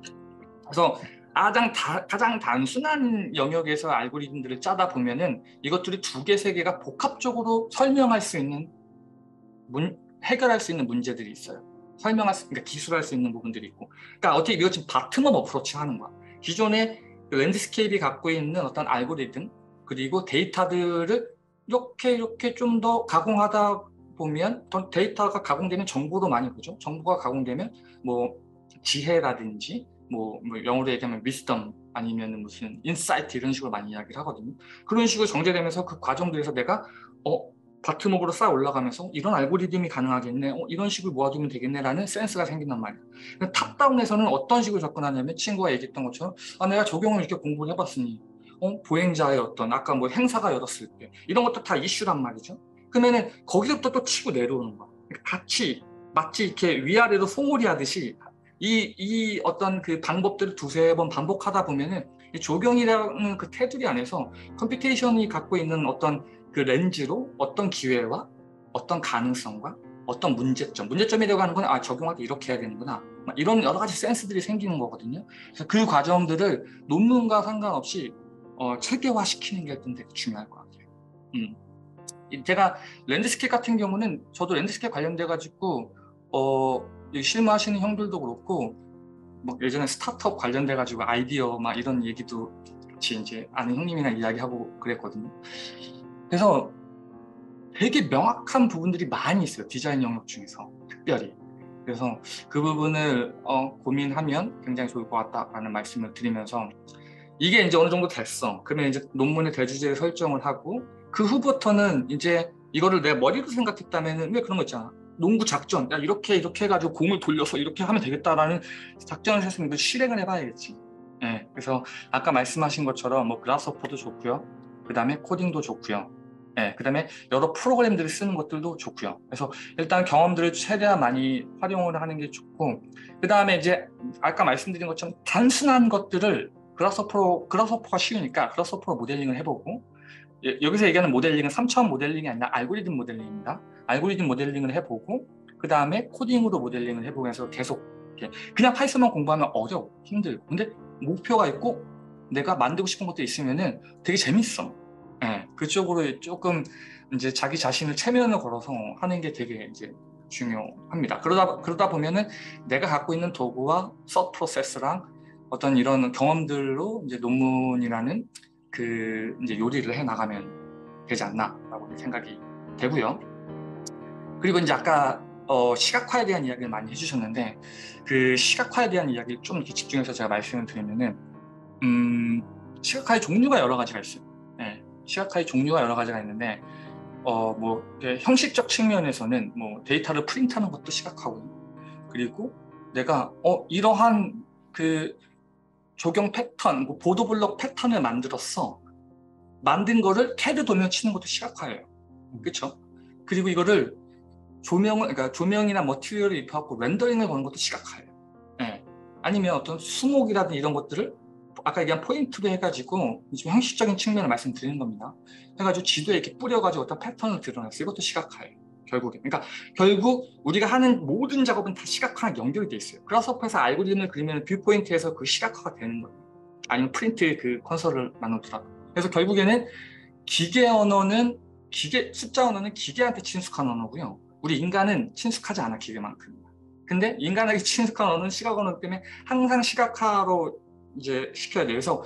그래서 가장, 다, 가장 단순한 영역에서 알고리즘들을 짜다 보면은 이것들이 두 개, 세 개가 복합적으로 설명할 수 있는 문, 해결할 수 있는 문제들이 있어요. 설명할 수, 그러니까 기술할 수 있는 부분들이 있고. 그러니까 어떻게 이거 지금 바텀업 어프로치 하는 거야. 기존의 랜드스케이프이 갖고 있는 어떤 알고리즘 그리고 데이터들을 이렇게 이렇게 좀 더 가공하다 보면 데이터가 가공되면 정보도 많이 보죠. 정보가 가공되면 뭐 지혜라든지 뭐, 뭐 영어로 얘기하면 wisdom 아니면 무슨 인사이트 이런 식으로 많이 이야기를 하거든요. 그런 식으로 정제되면서 그 과정들에서 내가 어 바텀업으로 쌓아 올라가면서 이런 알고리즘이 가능하겠네, 어, 이런 식으로 모아두면 되겠네라는 센스가 생긴단 말이에요. 탑다운에서는 어떤 식으로 접근하냐면 친구가 얘기했던 것처럼 아, 내가 적용을 이렇게 공부를 해봤으니 어, 보행자의 어떤 아까 뭐 행사가 열었을 때 이런 것도 다 이슈란 말이죠. 그러면은 거기서부터 또 치고 내려오는 거야. 같이 마치 이렇게 위아래로 송오리 하듯이 이, 이 어떤 그 방법들을 두세 번 반복하다 보면은 이 조경이라는 그 테두리 안에서 컴퓨테이션이 갖고 있는 어떤 그 렌즈로 어떤 기회와 어떤 가능성과 어떤 문제점, 문제점이라고 하는 건 아, 적용할 때 이렇게 해야 되는구나. 이런 여러 가지 센스들이 생기는 거거든요. 그래서 그 과정들을 논문과 상관없이 어, 체계화시키는 게 좀 되게 중요할 것 같아요. 음. 제가 랜드스케이프 같은 경우는 저도 랜드스케이프 관련돼가지고 어, 실무하시는 형들도 그렇고 뭐 예전에 스타트업 관련돼가지고 아이디어 막 이런 얘기도 같이 이제 아는 형님이랑 이야기하고 그랬거든요. 그래서 되게 명확한 부분들이 많이 있어요. 디자인 영역 중에서 특별히. 그래서 그 부분을 어, 고민하면 굉장히 좋을 것 같다라는 말씀을 드리면서 이게 이제 어느 정도 됐어. 그러면 이제 논문의 대주제를 설정을 하고 그 후부터는 이제 이거를 내 머리로 생각했다면은 왜 그런 거 있잖아. 농구 작전. 야, 이렇게 이렇게 해가지고 공을 돌려서 이렇게 하면 되겠다라는 작전을 했으면 이걸 실행을 해봐야겠지. 예. 그래서 아까 말씀하신 것처럼 뭐 그라스호퍼도 좋고요. 그 다음에 코딩도 좋고요. 예. 그 다음에 여러 프로그램들을 쓰는 것들도 좋고요. 그래서 일단 경험들을 최대한 많이 활용을 하는 게 좋고 그 다음에 이제 아까 말씀드린 것처럼 단순한 것들을 그라스호퍼, 그라스호퍼가 쉬우니까 그라스호퍼로 모델링을 해보고 예, 여기서 얘기하는 모델링은 삼 차원 모델링이 아니라 알고리즘 모델링입니다. 알고리즘 모델링을 해보고 그 다음에 코딩으로 모델링을 해보면서 계속 이렇게 그냥 파이썬만 공부하면 어려워, 힘들고 근데 목표가 있고 내가 만들고 싶은 것도 있으면은 되게 재밌어. 예, 그쪽으로 조금 이제 자기 자신을 체면을 걸어서 하는 게 되게 이제 중요합니다. 그러다 그러다 보면은 내가 갖고 있는 도구와 서 프로세스랑 어떤 이런 경험들로 이제 논문이라는 그 이제 요리를 해 나가면 되지 않나라고 생각이 되고요. 그리고 이제 아까 어, 시각화에 대한 이야기를 많이 해주셨는데 그 시각화에 대한 이야기 좀 이렇게 집중해서 제가 말씀을 드리면은 음, 시각화의 종류가 여러 가지가 있어요. 네, 시각화의 종류가 여러 가지가 있는데 어, 뭐 형식적 측면에서는 뭐 데이터를 프린트하는 것도 시각화고 그리고 내가 어 이러한 그 조경 패턴, 뭐 보도블록 패턴을 만들었어. 만든 거를 캐드 도면 치는 것도 시각화예요. 그렇죠? 그리고 이거를 조명을, 그러니까 조명이나 머티리얼을 입혀갖고 렌더링을 거는 것도 시각화예요. 네. 아니면 어떤 수목이라든 이런 것들을 아까 얘기한 포인트로 해가지고 좀 형식적인 측면을 말씀드리는 겁니다. 해가지고 지도에 이렇게 뿌려가지고 어떤 패턴을 드러냈어요. 이것도 시각화예요. 결국에. 그러니까 결국 우리가 하는 모든 작업은 다 시각화랑 연결이 돼 있어요. 그라스호퍼에서 알고리즘을 그리면 뷰포인트에서 그 시각화가 되는 거예요. 아니면 프린트 그 컨솔을 만들더라도. 그래서 결국에는 기계 언어는 기계 숫자 언어는 기계한테 친숙한 언어고요. 우리 인간은 친숙하지 않아 기계만큼. 근데 인간에게 친숙한 언어는 시각 언어 때문에 항상 시각화로 이제 시켜야 돼요. 그래서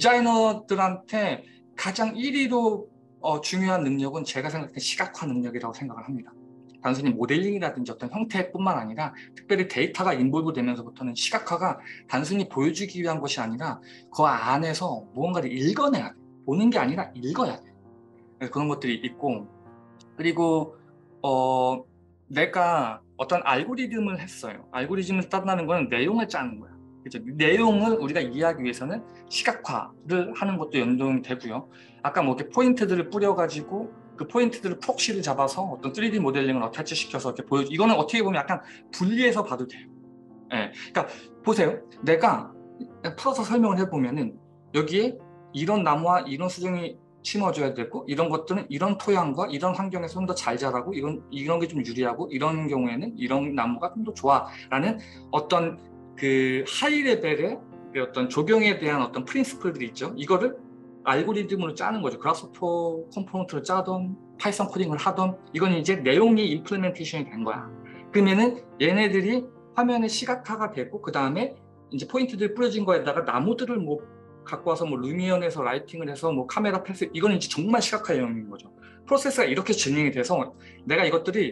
디자이너들한테 가장 일 위로 어, 중요한 능력은 제가 생각할 때 시각화 능력이라고 생각을 합니다. 단순히 모델링이라든지 어떤 형태뿐만 아니라 특별히 데이터가 인볼브 되면서부터는 시각화가 단순히 보여주기 위한 것이 아니라 그 안에서 무언가를 읽어내야 돼. 보는 게 아니라 읽어야 돼. 그런 것들이 있고 그리고 어, 내가 어떤 알고리즘을 했어요. 알고리즘을 딴다는 건 내용을 짜는 거야. 그죠? 내용을 우리가 이해하기 위해서는 시각화를 하는 것도 연동이 되고요. 아까 뭐 이렇게 포인트들을 뿌려가지고 그 포인트들을 프록시를 잡아서 어떤 쓰리디 모델링을 어태치 시켜서 이렇게 보여. 이거는 어떻게 보면 약간 분리해서 봐도 돼요. 예, 그러니까 보세요. 내가 풀어서 설명을 해보면은 여기에 이런 나무와 이런 수정이 심어줘야 되고 이런 것들은 이런 토양과 이런 환경에서 좀 더 잘 자라고 이런 이런 게 좀 유리하고 이런 경우에는 이런 나무가 좀 더 좋아라는 어떤 그 하이 레벨의 그 어떤 조경에 대한 어떤 프린시플들이 있죠. 이거를 알고리즘으로 짜는 거죠. 그라스호퍼 컴포넌트를 짜던 파이썬 코딩을 하던 이건 이제 내용이 임플리멘테이션이 된 거야. 그러면은 얘네들이 화면에 시각화가 되고 그 다음에 이제 포인트들 뿌려진 거에다가 나무들을 뭐 갖고 와서 뭐 루미언에서 라이팅을 해서 뭐 카메라 패스 이거는 이제 정말 시각화 영역인 거죠. 프로세스가 이렇게 진행이 돼서 내가 이것들이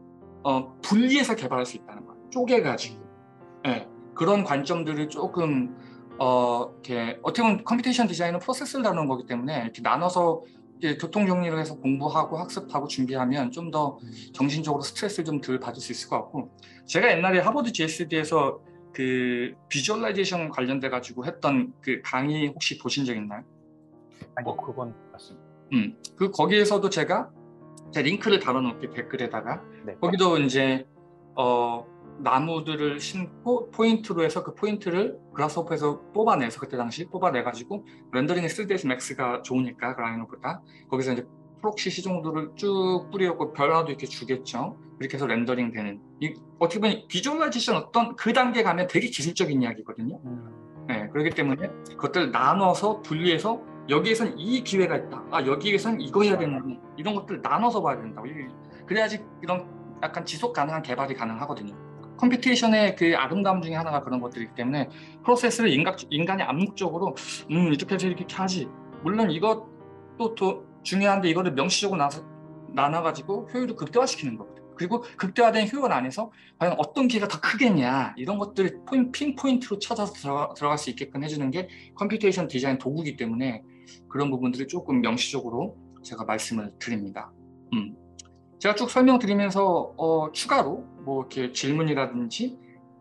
어, 분리해서 개발할 수 있다는 거야. 쪼개가지고. 네, 그런 관점들을 조금 어, 이렇게 어떻게 보면 컴퓨테이션 디자인은 프로세스를 다루는 거기 때문에 이렇게 나눠서 이렇게 교통 정리를 해서 공부하고 학습하고 준비하면 좀 더 정신적으로 스트레스를 좀 덜 받을 수 있을 것 같고 제가 옛날에 하버드 지에스디에서 그 비주얼라이제이션 관련돼 가지고 했던 그 강의 혹시 보신 적 있나요? 아니 어, 그건 맞습니다. 음, 그 거기에서도 제가 제 링크를 달아놓을게 댓글에다가 네. 거기도 이제 어, 나무들을 심고 포인트로 해서 그 포인트를 그라스호퍼에서 뽑아내서 그때 당시 뽑아내가지고 렌더링이 쓰리 데이즈 맥스가 좋으니까 라이노보다 거기서 이제 프록시 시종들을 쭉 뿌리고 변화도 이렇게 주겠죠. 그렇게 해서 렌더링 되는 이, 어떻게 보면 비주얼라이제이션 어떤 그 단계 가면 되게 기술적인 이야기거든요. 음. 네, 그렇기 때문에 그것들 나눠서 분리해서 여기에선 이 기회가 있다. 아 여기에선 이거 해야 되는데 이런 것들 나눠서 봐야 된다고. 그래야지 이런 약간 지속 가능한 개발이 가능하거든요. 컴퓨테이션의 그 아름다움 중에 하나가 그런 것들이기 때문에 프로세스를 인각, 인간이 암묵적으로 음 이렇게 해서 이렇게 하지. 물론 이것도 더 중요한데 이거를 명시적으로 나눠, 나눠가지고 효율을 극대화시키는 거거든요. 그리고 극대화된 효율 안에서 과연 어떤 기회가 더 크겠냐 이런 것들을 핀포인트로 찾아서 들어가, 들어갈 수 있게끔 해주는 게 컴퓨테이션 디자인 도구이기 때문에 그런 부분들을 조금 명시적으로 제가 말씀을 드립니다. 음. 제가 쭉 설명드리면서 어, 추가로 뭐 이렇게 질문이라든지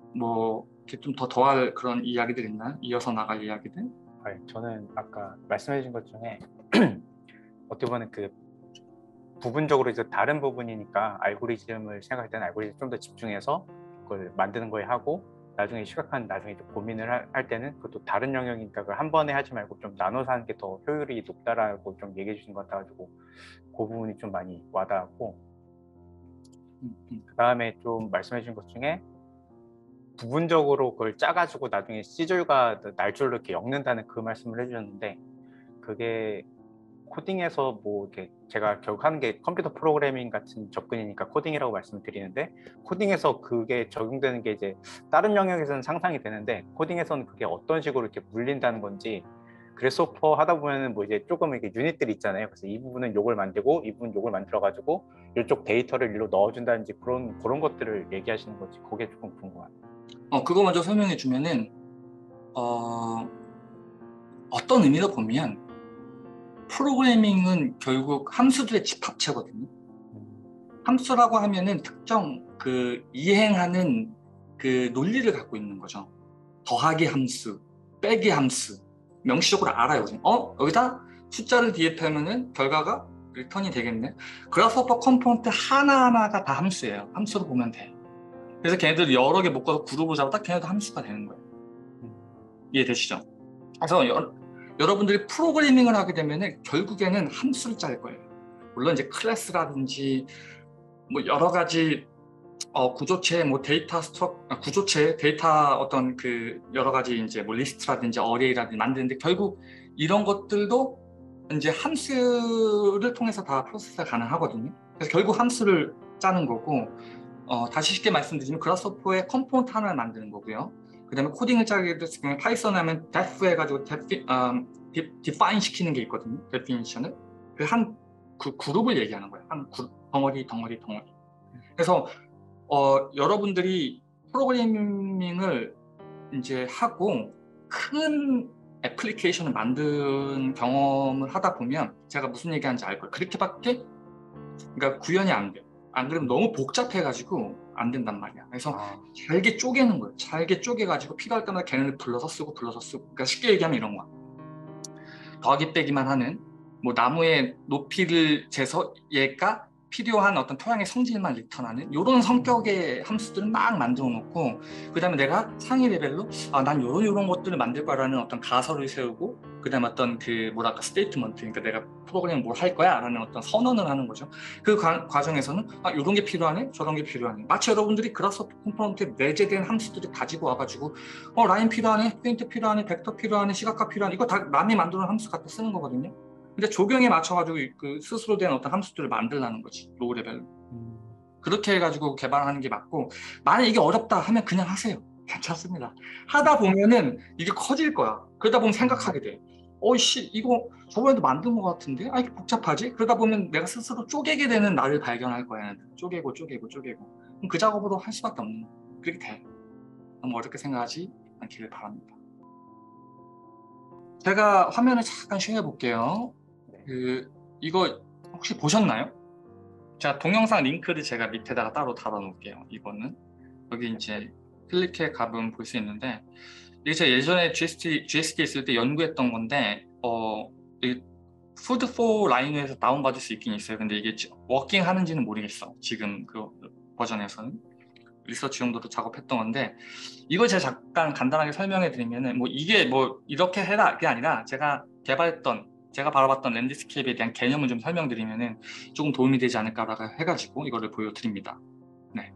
뭐 이렇게 좀 더 더할 그런 이야기들 있나요? 이어서 나갈 이야기들? 아, 저는 아까 말씀해 주신 것 중에 어떻게 보면 그 부분적으로 이제 다른 부분이니까 알고리즘을 생각할 때는 알고리즘 좀 더 집중해서 그걸 만드는 거에 하고 나중에 시각화는 나중에 이제 고민을 할, 할 때는 그것도 다른 영역이니까 그걸 한 번에 하지 말고 좀 나눠서 하는 게 더 효율이 높다라고 좀 얘기해 주신 것 같아가지고 그 부분이 좀 많이 와닿았고 음, 음. 그 다음에 좀 말씀해 주신 것 중에 부분적으로 그걸 짜가지고 나중에 C줄과 날줄로 이렇게 엮는다는 그 말씀을 해주셨는데 그게 코딩에서 뭐 이렇게 제가 결국 하는 게 컴퓨터 프로그래밍 같은 접근이니까 코딩이라고 말씀을 드리는데 코딩에서 그게 적용되는 게 이제 다른 영역에서는 상상이 되는데 코딩에서는 그게 어떤 식으로 이렇게 물린다는 건지 그래스호퍼 하다 보면은 뭐 이제 조금 이렇게 유닛들이 있잖아요. 그래서 이 부분은 요걸 만들고 이 부분은 요걸 만들어 가지고 이쪽 데이터를 일로 넣어준다든지 그런 그런 것들을 얘기하시는 거지. 그게 조금 궁금합니다. 어 그거 먼저 설명해 주면은 어, 어떤 의미로 보면 프로그래밍은 결국 함수들의 집합체거든요. 함수라고 하면은 특정 그 이행하는 그 논리를 갖고 있는 거죠. 더하기 함수, 빼기 함수 명시적으로 알아요. 어 여기다 숫자를 대입하면은 결과가 리턴이 되겠네. 그라스호퍼 컴포넌트 하나하나가 다 함수예요. 함수로 보면 돼. 그래서 걔네들 여러 개 묶어서 그룹을 잡아 딱 걔네도 함수가 되는 거예요. 이해되시죠? 그래서 여, 여러분들이 프로그래밍을 하게 되면은 결국에는 함수를 짤 거예요. 물론 이제 클래스라든지 뭐 여러 가지 어, 구조체, 뭐 데이터 스트럭, 아, 구조체, 데이터 어떤 그 여러 가지 이제 뭐 리스트라든지 어레이라든지 만드는데 결국 이런 것들도 이제 함수를 통해서 다 프로세스가 가능하거든요. 그래서 결국 함수를 짜는 거고, 어, 다시 쉽게 말씀드리면 그라스호퍼의 컴포넌트 하나를 만드는 거고요. 그다음에 코딩을 짜게 됐으면 파이썬 하면 def 해가지고 defi, 음, define 시키는 게 있거든요. definition을 그 한 그 그룹을 얘기하는 거예요. 한 그, 덩어리, 덩어리, 덩어리. 그래서 어, 여러분들이 프로그래밍을 이제 하고 큰 애플리케이션을 만든 경험을 하다 보면 제가 무슨 얘기하는지 알 거예요. 그렇게밖에 그러니까 구현이 안 돼요. 안 그러면 너무 복잡해가지고 안 된단 말이야. 그래서 아, 잘게 쪼개는 거예요. 잘게 쪼개가지고 필요할 때마다 걔네를 불러서 쓰고 불러서 쓰고. 그러니까 쉽게 얘기하면 이런 거야. 더하기 빼기만 하는 뭐 나무의 높이를 재서 얘가 필요한 어떤 토양의 성질만 리턴하는 이런 성격의 함수들을 막 만들어 놓고 그 다음에 내가 상위 레벨로 아, 난 이런 이런 것들을 만들 거라는 어떤 가설을 세우고 그 다음에 어떤 그 뭐랄까 스테이트먼트 그러니까 내가 프로그램을 뭘 할 거야 라는 어떤 선언을 하는 거죠. 그 과, 과정에서는 아, 이런 게 필요하네 저런 게 필요하네 마치 여러분들이 그라스호퍼 컴포넌트에 내재된 함수들을 가지고 와가지고 어 라인 필요하네 페인트 필요하네 벡터 필요하네 시각화 필요하네 이거 다 남이 만드는 함수 갖다 쓰는 거거든요. 근데 적용에 맞춰가지고 그 스스로 된 어떤 함수들을 만들라는 거지 로우 레벨로. 음, 그렇게 해가지고 개발하는 게 맞고 만약 이게 어렵다 하면 그냥 하세요. 괜찮습니다. 하다 보면은 이게 커질 거야. 그러다 보면 생각하게 돼. 어이씨 이거 저번에도 만든 것 같은데 아 이게 복잡하지? 그러다 보면 내가 스스로 쪼개게 되는 나를 발견할 거야. 쪼개고 쪼개고 쪼개고 그럼 그 작업으로 할 수밖에 없는 거야. 그렇게 돼. 너무 어렵게 생각하지 않기를 바랍니다. 제가 화면을 잠깐 쉐어해 볼게요. 네. 그 이거 혹시 보셨나요? 자, 동영상 링크를 제가 밑에다가 따로 달아 놓을게요. 이거는 여기 이제 클릭해 가보면 볼 수 있는데 이게 제가 예전에 지에스티, 지에스티 있을 때 연구했던 건데 어, 푸드 포 라인에서 다운받을 수 있긴 있어요. 근데 이게 워킹 하는지는 모르겠어. 지금 그 버전에서는 리서치 용도로 작업했던 건데 이걸 제가 잠깐 간단하게 설명해 드리면은 뭐 이게 뭐 이렇게 해라 그게 아니라 제가 개발했던 제가 바라봤던 랜드스케이프에 대한 개념을 좀 설명드리면은 조금 도움이 되지 않을까라고 해가지고 이거를 보여드립니다. 네.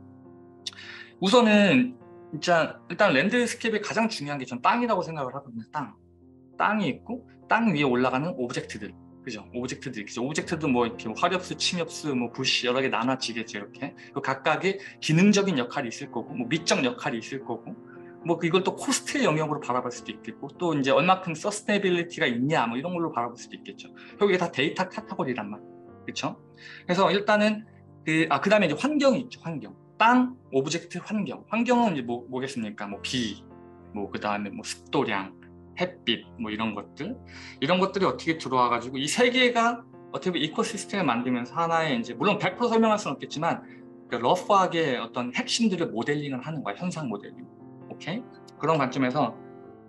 우선은 진짜 일단 랜드스케이프의 가장 중요한 게 전 땅이라고 생각을 하거든요. 땅. 땅이 있고 땅 위에 올라가는 오브젝트들. 그죠? 오브젝트들 있죠. 오브젝트도 뭐 이렇게 화렵수, 침엽수, 뭐 부시 여러 개 나눠지겠죠. 이렇게. 각각의 기능적인 역할이 있을 거고, 뭐 미적 역할이 있을 거고, 뭐 이걸 또 코스트의 영역으로 바라볼 수도 있겠고, 또 이제 얼마큼 서스테이빌리티가 있냐, 뭐 이런 걸로 바라볼 수도 있겠죠. 결국 이게 다 데이터 카테고리란 말. 그렇죠? 그래서 일단은 그, 아, 그 다음에 이제 환경이 있죠. 환경. 땅, 오브젝트, 환경. 환경은 이제 뭐, 뭐겠습니까? 뭐 비, 뭐 그 다음에 뭐 습도량, 햇빛 뭐 이런 것들 이런 것들이 어떻게 들어와 가지고 이 세 개가 어떻게 보면 이코시스템을 만들면서 하나의 이제 물론 백 퍼센트 설명할 수는 없겠지만 러프하게 어떤 핵심들을 모델링을 하는 거야. 현상 모델링. 오케이? 그런 관점에서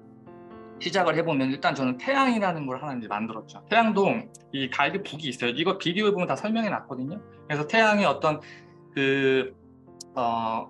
시작을 해보면 일단 저는 태양이라는 걸 하나 이제 만들었죠. 태양도 이 갈기 북이 있어요. 이거 비디오에 보면 다 설명해 놨거든요. 그래서 태양의 어떤 그 어,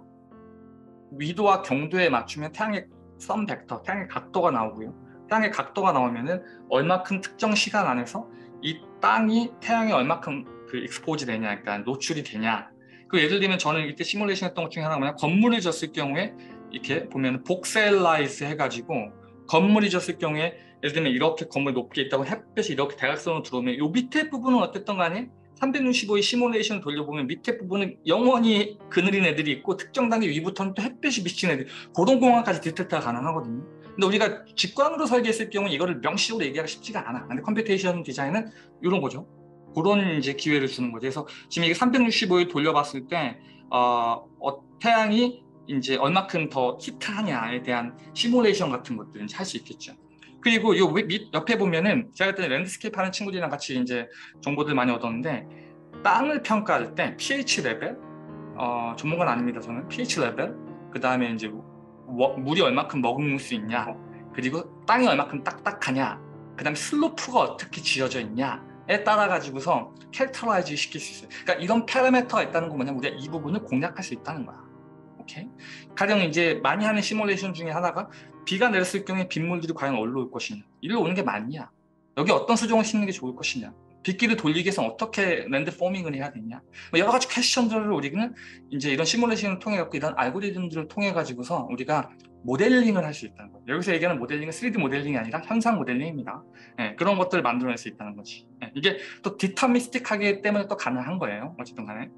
위도와 경도에 맞추면 태양의 선 벡터, 태양의 각도가 나오고요. 태양의 각도가 나오면은 얼마큼 특정 시간 안에서 이 땅이 태양에 얼마큼 그 익스포즈 되냐, 그러니까 노출이 되냐. 그 예를 들면 저는 이때 시뮬레이션 했던 것 중에 하나가 뭐냐, 건물을 졌을 경우에 이렇게 보면 복셀라이즈 해가지고 건물이 졌을 경우에 예를 들면 이렇게 건물 높게 있다고 햇볕이 이렇게 대각선으로 들어오면 요 밑에 부분은 어쨌든 간에 삼백육십오의 시뮬레이션을 돌려보면 밑에 부분은 영원히 그늘인 애들이 있고 특정 단계 위부터는 또 햇볕이 비치는 애들 그런 공간까지 디텍트가 가능하거든요. 근데 우리가 직관으로 설계했을 경우 이거를 명시적으로 얘기하기가 쉽지가 않아. 근데 컴퓨테이션 디자인은 이런 거죠. 그런 이제 기회를 주는 거죠. 그래서 지금 이게 삼백육십오일 돌려봤을 때 어, 어, 태양이 이제 얼마큼 더 히트하냐에 대한 시뮬레이션 같은 것들은 할 수 있겠죠. 그리고 요 밑 옆에 보면은 제가 그때 랜드스케이프 하는 친구들이랑 같이 이제 정보들 많이 얻었는데 땅을 평가할 때 pH 레벨, 어, 전문가는 아닙니다. 저는 pH 레벨, 그 다음에 이제 워, 물이 얼마큼 머금을 수 있냐, 그리고 땅이 얼마큼 딱딱하냐, 그 다음에 슬로프가 어떻게 지어져 있냐에 따라 가지고서 캐릭터라이즈 시킬 수 있어요. 그러니까 이런 파라미터가 있다는 건 뭐냐면 우리가 이 부분을 공략할 수 있다는 거야. 오케이? 가령 이제 많이 하는 시뮬레이션 중에 하나가 비가 내렸을 경우에 빗물들이 과연 어디로 올 것이냐, 이리로 오는 게 맞냐, 여기 어떤 수종을 심는 게 좋을 것이냐, 빗길을 돌리기 위해서 어떻게 랜드 포밍을 해야 되냐, 뭐 여러 가지 퀘스천들을 우리는 이제 이런 시뮬레이션을 통해 갖고 이런 알고리즘들을 통해 가지고서 우리가 모델링을 할 수 있다는 거예요. 여기서 얘기하는 모델링은 쓰리디 모델링이 아니라 현상 모델링입니다. 네, 그런 것들을 만들어낼 수 있다는 거지. 네, 이게 또 디터미스틱하기 때문에 또 가능한 거예요. 어쨌든 간에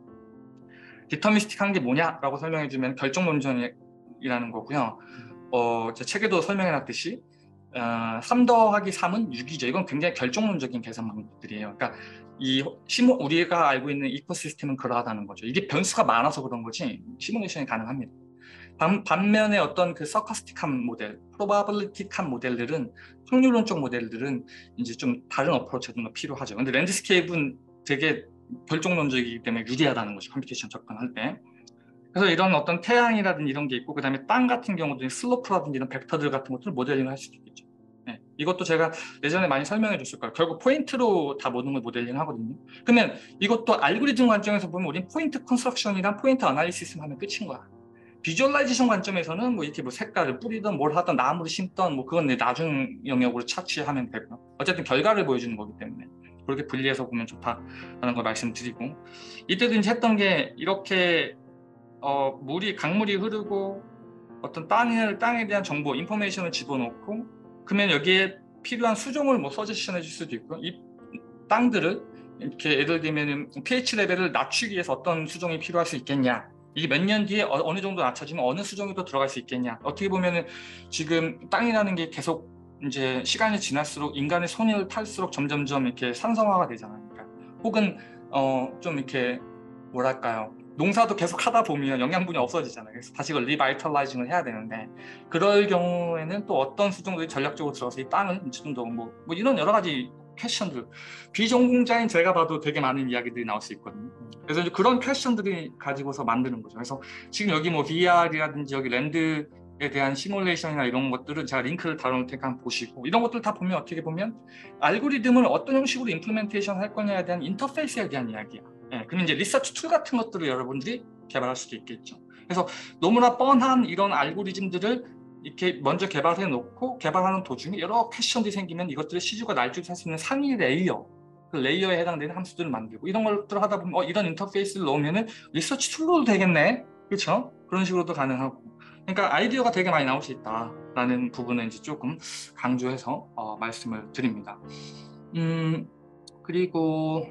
디터미스틱한 게 뭐냐라고 설명해주면 결정론전이라는 거고요. 어, 제 책에도 설명해놨듯이 어, 삼 더하기 삼은 육이죠. 이건 굉장히 결정론적인 계산 방법들이에요. 그러니까 이 시모, 우리가 알고 있는 이코시스템은 그러하다는 거죠. 이게 변수가 많아서 그런 거지 시뮬레이션이 가능합니다. 반, 반면에 어떤 그 서커스틱한 모델, 프로바빌리틱한 모델들은 확률론적 모델들은 이제 좀 다른 어프로치가 좀 더 필요하죠. 근데 랜드스케이프는 되게 결정론적이기 때문에 유리하다는 거죠. 컴퓨테이션 접근할 때. 그래서 이런 어떤 태양이라든지 이런 게 있고, 그 다음에 땅 같은 경우도 슬로프라든지 이런 벡터들 같은 것들을 모델링을 할 수도 있겠죠. 네. 이것도 제가 예전에 많이 설명해 줬을 거예요. 결국 포인트로 다 모든 걸 모델링 하거든요. 그러면 이것도 알고리즘 관점에서 보면 우린 포인트 컨스트럭션이랑 포인트 어나리시스만 하면 끝인 거야. 비주얼라이제이션 관점에서는 뭐 이렇게 뭐 색깔을 뿌리든 뭘 하든 나무를 심든 뭐 그건 나중 영역으로 차치하면 되고요. 어쨌든 결과를 보여주는 거기 때문에 그렇게 분리해서 보면 좋다라는 걸 말씀드리고, 이때도 이제 했던 게 이렇게 어, 물이 강물이 흐르고 어떤 땅을 땅에 대한 정보, 인포메이션을 집어넣고, 그러면 여기에 필요한 수종을 뭐 서제션해 줄 수도 있고, 이 땅들을 이렇게 예를 들면 pH 레벨을 낮추기 위해서 어떤 수종이 필요할 수 있겠냐, 이게 몇 년 뒤에 어, 어느 정도 낮춰지면 어느 수종이 더 들어갈 수 있겠냐. 어떻게 보면은 지금 땅이라는 게 계속 이제 시간이 지날수록 인간의 손을 탈수록 점점점 이렇게 산성화가 되잖아요. 그러니까 혹은 어, 좀 이렇게 뭐랄까요, 농사도 계속 하다 보면 영양분이 없어지잖아요. 그래서 다시 그걸 리바이탈라이징을 해야 되는데, 그럴 경우에는 또 어떤 수종들이 전략적으로 들어서 이 땅을 좀 더 뭐 뭐 이런 여러 가지 퀘션들, 비전공자인 제가 봐도 되게 많은 이야기들이 나올 수 있거든요. 그래서 이제 그런 퀘션들이 가지고서 만드는 거죠. 그래서 지금 여기 뭐 브이알이라든지 여기 랜드에 대한 시뮬레이션이나 이런 것들은 제가 링크를 달아놓을 테니까 한번 보시고, 이런 것들 다 보면 어떻게 보면 알고리즘을 어떤 형식으로 임플리멘테이션 할 거냐에 대한 인터페이스에 대한 이야기야. 예, 그럼 이제 리서치 툴 같은 것들을 여러분들이 개발할 수도 있겠죠. 그래서 너무나 뻔한 이런 알고리즘들을 이렇게 먼저 개발해 놓고 개발하는 도중에 여러 퀘션들이 생기면 이것들을 시주가 날조할 수 있는 상위 레이어, 그 레이어에 해당되는 함수들을 만들고, 이런 것들을 하다 보면 어, 이런 인터페이스를 넣으면은 리서치 툴로도 되겠네, 그렇죠? 그런 식으로도 가능하고. 그러니까 아이디어가 되게 많이 나올 수 있다라는 부분을 이제 조금 강조해서 어, 말씀을 드립니다. 음 그리고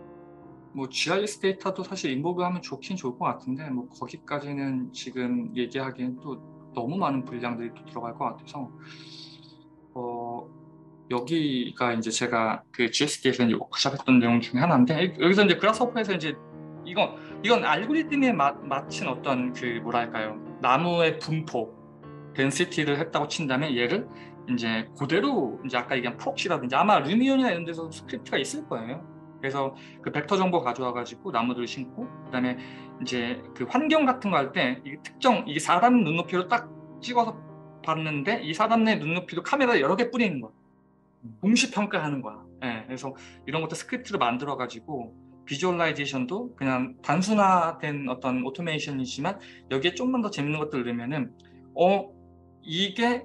뭐 지아이에스 데이터도 사실 인보그하면 좋긴 좋을 것 같은데, 뭐 거기까지는 지금 얘기하기엔 또 너무 많은 분량들이 또 들어갈 것 같아서, 어 여기가 이제 제가 그 지에스디에서 이제 워크숍 했던 내용 중에 하나인데, 여기서 이제 그라스호퍼에서 이제 이건 이건 알고리즘에 마, 맞춘 어떤 그 뭐랄까요, 나무의 분포 덴시티를 했다고 친다면 얘를 이제 그대로 이제 아까 얘기한 프록시라든지 아마 루미온이나 이런 데서 스크립트가 있을 거예요. 그래서 그 벡터 정보 가져와 가지고 나무들을 심고, 그다음에 이제 그 환경 같은 거 할 때 이게 특정 이게 사람 눈높이로 딱 찍어서 봤는데 이 사람의 눈높이도 카메라에 여러 개 뿌리는 거야. 동시 평가하는 거야. 예, 그래서 이런 것도 스크립트를 만들어 가지고 비주얼라이제이션도 그냥 단순화된 어떤 오토메이션이지만 여기에 좀만 더 재밌는 것들을 넣으면은 어 이게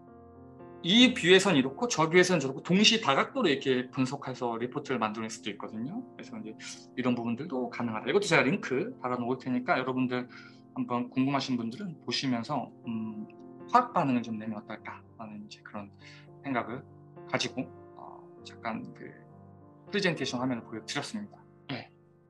이 뷰에선 이렇고 저 뷰에선 저렇고 동시 다각도로 이렇게 분석해서 리포트를 만들 수도 있거든요. 그래서 이제 이런 부분들도 가능하다. 이것도 제가 링크 달아놓을 테니까 여러분들 한번 궁금하신 분들은 보시면서 음, 화학 반응을 좀 내면 어떨까라는 이제 그런 생각을 가지고 어, 잠깐 그 프레젠테이션 화면을 보여드렸습니다. 네.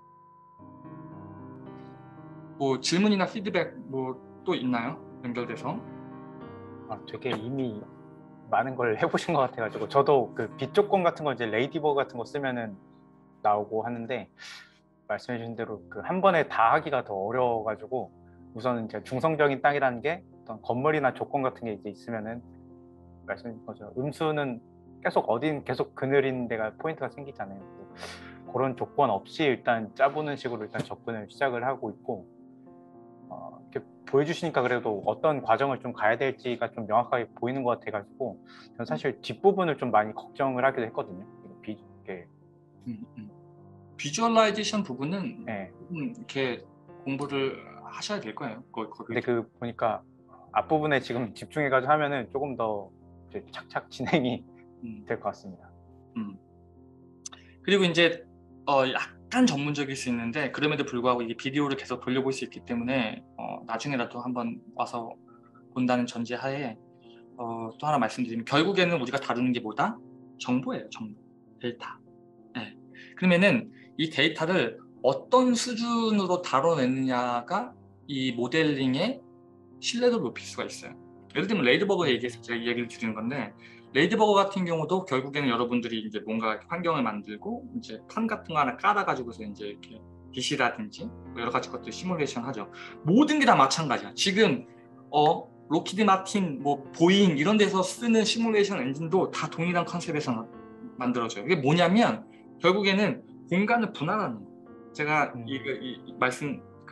뭐 질문이나 피드백 뭐 또 있나요? 연결돼서? 아, 되게 이미 많은 걸 해보신 것 같아가지고 저도 그 빛 조건 같은 거 이제 레이디버그 같은 거 쓰면은 나오고 하는데, 말씀해주신 대로 그 한 번에 다 하기가 더 어려워가지고 우선은 이제 중성적인 땅이라는 게 어떤 건물이나 조건 같은 게 이제 있으면은 말씀해주신 거죠. 음수는 계속 어딘 계속 그늘인 데가 포인트가 생기잖아요. 그런 조건 없이 일단 짜보는 식으로 일단 접근을 시작을 하고 있고, 어, 이렇게 보여주시니까 그래도 어떤 과정을 좀 가야 될지가 좀 명확하게 보이는 것 같아가지고 저는 사실 뒷부분을 좀 많이 걱정을 하기도 했거든요. 비, 이렇게. 음, 음. 비주얼라이제이션 부분은 네. 음, 이렇게 공부를 하셔야 될 거예요. 거기, 거기. 근데 그 보니까 앞부분에 지금 집중해가지고 하면은 조금 더 이제 착착 진행이 음. 될 것 같습니다. 음. 그리고 이제 어, 약간 전문적일 수 있는데 그럼에도 불구하고 이게 비디오를 계속 돌려볼 수 있기 때문에 어, 나중에라도 한번 와서 본다는 전제하에 어, 또 하나 말씀드리면 결국에는 우리가 다루는 게 뭐다? 정보예요. 정보. 데이터. 네. 그러면은 이 데이터를 어떤 수준으로 다뤄내느냐가 이 모델링의 신뢰도를 높일 수가 있어요. 예를 들면 레이드버그 얘기해서 제가 이 얘기를 드리는 건데, 레이드버그 같은 경우도 결국에는 여러분들이 이제 뭔가 환경을 만들고 이제 판 같은 거 하나 깔아가지고서 이제 이렇게 빛이라든지 뭐 여러 가지 것들 시뮬레이션 하죠. 모든 게 다 마찬가지야. 지금 어 로키드 마틴, 뭐 보잉 이런 데서 쓰는 시뮬레이션 엔진도 다 동일한 컨셉에서 만들어져요. 이게 뭐냐면 결국에는 공간을 분할하는 거예요. 제가 음. 이, 이, 이 말씀 그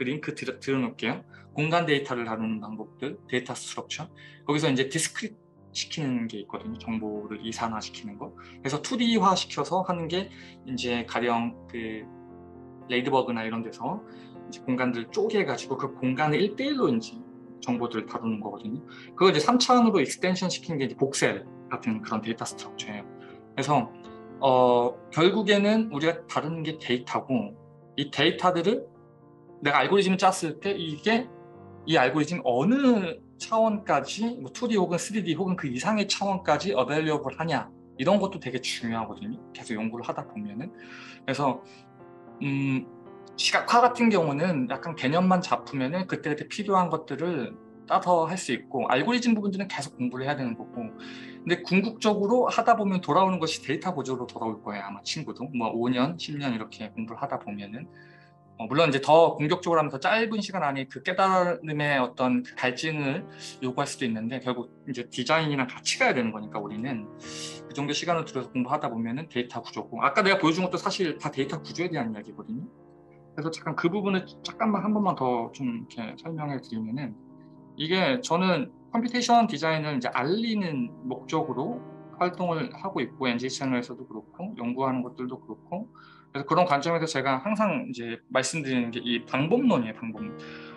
그 링크 들어, 들어놓을게요. 공간 데이터를 다루는 방법들, 데이터 스트럭처. 거기서 이제 디스크릿 시키는 게 있거든요. 정보를 이산화 시키는 거. 그래서 투디화 시켜서 하는 게 이제 가령 그 레이드버그나 이런 데서 이제 공간들 쪼개가지고 그 공간을 일 대일로 이제 정보들을 다루는 거거든요. 그걸 이제 삼 차원으로 익스텐션 시키는 게 이제 복셀 같은 그런 데이터 스트럭처예요. 그래서 어, 결국에는 우리가 다루는 게 데이터고, 이 데이터들을 내가 알고리즘을 짰을 때 이게 이 알고리즘 어느 차원까지 뭐 투디 혹은 쓰리디 혹은 그 이상의 차원까지 어베일러블 하냐, 이런 것도 되게 중요하거든요. 계속 연구를 하다 보면은. 그래서 음, 시각화 같은 경우는 약간 개념만 잡으면은 그때그때 필요한 것들을 따서 할 수 있고, 알고리즘 부분들은 계속 공부를 해야 되는 거고, 근데 궁극적으로 하다 보면 돌아오는 것이 데이터 구조로 돌아올 거예요. 아마 친구도 뭐 오 년, 십 년 이렇게 공부를 하다 보면은 어, 물론 이제 더 공격적으로 하면 더 짧은 시간 안에 그 깨달음의 어떤 그 갈증을 요구할 수도 있는데, 결국 이제 디자인이랑 같이 가야 되는 거니까 우리는 그 정도 시간을 들여서 공부하다 보면은 데이터 구조고, 아까 내가 보여준 것도 사실 다 데이터 구조에 대한 이야기거든요. 그래서 잠깐 그 부분을 잠깐만 한 번만 더 좀 이렇게 설명해 드리면은, 이게 저는 컴퓨테이션 디자인을 이제 알리는 목적으로 활동을 하고 있고, 엔지 채널에서도 그렇고 연구하는 것들도 그렇고, 그래서 그런 관점에서 제가 항상 이제 말씀드리는 게 이 방법론이에요. 방법론.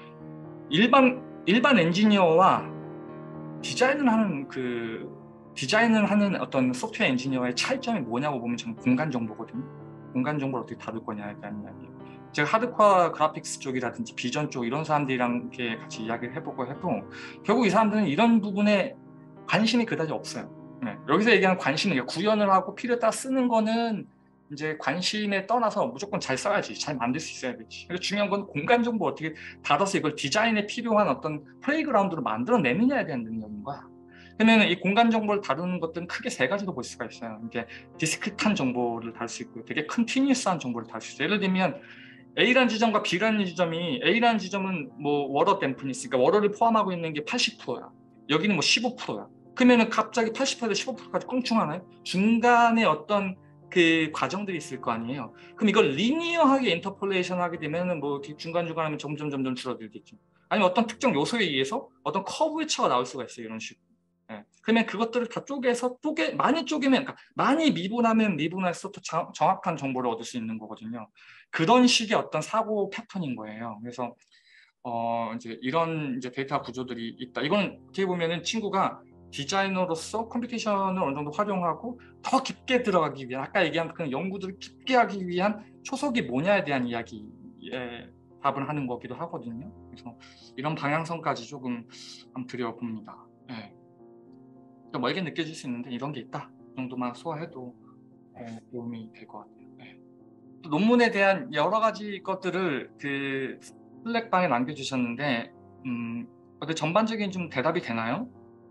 일반 일반 엔지니어와 디자인을 하는 그 디자인을 하는 어떤 소프트웨어 엔지니어의 차이점이 뭐냐고 보면 저는 공간 정보거든요. 공간 정보를 어떻게 다룰 거냐에 대한 이야기예요. 제가 하드코어 그래픽스 쪽이라든지 비전 쪽 이런 사람들이랑 이렇게 같이 이야기를 해보고 해도 결국 이 사람들은 이런 부분에 관심이 그다지 없어요. 네. 여기서 얘기하는 관심은 구현을 하고 필요에 따라 쓰는 거는 이제 관심에 떠나서 무조건 잘 써야지, 잘 만들 수 있어야 되지. 그래서 중요한 건 공간 정보 어떻게 다뤄서 이걸 디자인에 필요한 어떤 플레이그라운드로 만들어내느냐에 대한 능력인 거야. 그러면 이 공간 정보를 다루는 것들은 크게 세 가지로 볼 수가 있어요. 이게 디스크릿한 정보를 다룰 수 있고요. 되게 컨티뉴어스한 정보를 다룰 수 있어요. 예를 들면 A라는 지점과 B라는 지점이, A라는 지점은 뭐 워러 댐프니스, 그러니까 워러를 포함하고 있는 게 팔십 퍼센트야. 여기는 뭐 십오 퍼센트야. 그러면은 갑자기 팔십 퍼센트에서 십오 퍼센트까지 껑충하나요? 중간에 어떤 그 과정들이 있을 거 아니에요. 그럼 이걸 리니어하게 인터폴레이션 하게 되면은 뭐 중간중간 하면 점점 점점 줄어들겠죠. 아니면 어떤 특정 요소에 의해서 어떤 커브의 차가 나올 수가 있어요. 이런 식으로. 예. 그러면 그것들을 다 쪼개서 쪼개 많이 쪼개면, 그러니까 많이 미분하면 미분할수록 더 정, 정확한 정보를 얻을 수 있는 거거든요. 그런 식의 어떤 사고 패턴인 거예요. 그래서 어 이제 이런 이제 데이터 구조들이 있다. 이거는 어떻게 보면은 친구가 디자이너로서 컴퓨테이션을 어느 정도 활용하고 더 깊게 들어가기 위한, 아까 얘기한 그런 연구들을 깊게 하기 위한 초석이 뭐냐에 대한 이야기에 답을 하는 거기도 하거든요. 그래서 이런 방향성까지 조금 한번 드려봅니다. 네. 좀 멀게 느껴질 수 있는데 이런 게 있다 이 정도만 소화해도 어, 도움이 될 것 같아요. 네. 또 논문에 대한 여러 가지 것들을 그 슬랙방에 남겨주셨는데 음, 어때 전반적인 좀 대답이 되나요?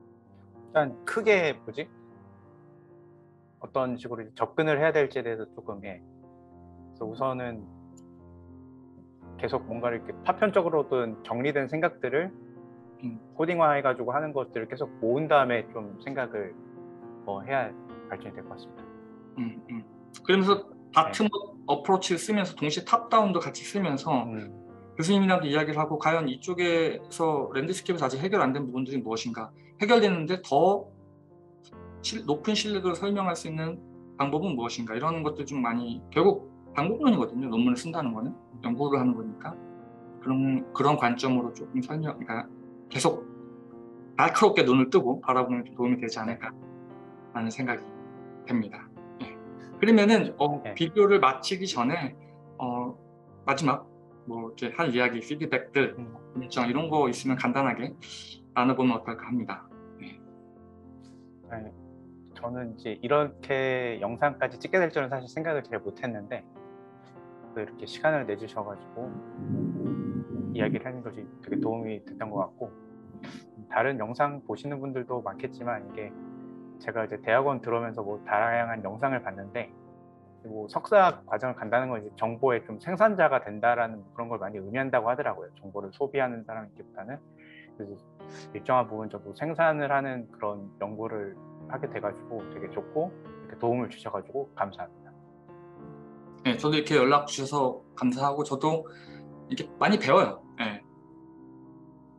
일단 크게 뭐지? 어떤 식으로 접근을 해야 될지에 대해서 조금 예. 그래서 우선은 계속 뭔가를 이렇게 파편적으로든 정리된 생각들을 음, 코딩화 해가지고 하는 것들을 계속 모은 다음에 좀 생각을 뭐 해야 발전이 될 것 같습니다. 음, 음. 그러면서 바텀업 어프로치를 쓰면서 동시에 탑다운도 같이 쓰면서 음, 교수님이랑도 이야기를 하고, 과연 이쪽에서 랜드스케이프에서 아직 해결 안 된 부분들이 무엇인가, 해결되는데 더 실, 높은 신뢰도로 설명할 수 있는 방법은 무엇인가, 이런 것들 좀 많이, 결국 방법론이거든요. 논문을 쓴다는 거는 연구를 하는 거니까 그런 그런 관점으로 조금 설명, 그러니까 계속 날카롭게 눈을 뜨고 바라보는 게 도움이 되지 않을까라는 생각이 됩니다. 예. 그러면은 어, 예. 비교를 마치기 전에 어, 마지막 뭐 이렇게 할 이야기, 피드백들, 음. 일정 이런 거 있으면 간단하게 나눠보면 어떨까 합니다. 예. 네. 저는 이제 이렇게 영상까지 찍게 될 줄은 사실 생각을 잘 못했는데 또 이렇게 시간을 내주셔가지고 이야기를 하는 것이 되게 도움이 됐던 것 같고, 다른 영상 보시는 분들도 많겠지만 이게 제가 이제 대학원 들어오면서 뭐 다양한 영상을 봤는데 뭐 석사 과정을 간다는 건 이제 정보의 좀 생산자가 된다라는 그런 걸 많이 의미한다고 하더라고요. 정보를 소비하는 사람이기보다는. 그래서 일정한 부분 저도 생산을 하는 그런 연구를 하게 돼가지고 되게 좋고, 이렇게 도움을 주셔가지고 감사합니다. 네, 저도 이렇게 연락 주셔서 감사하고, 저도 이렇게 많이 배워요.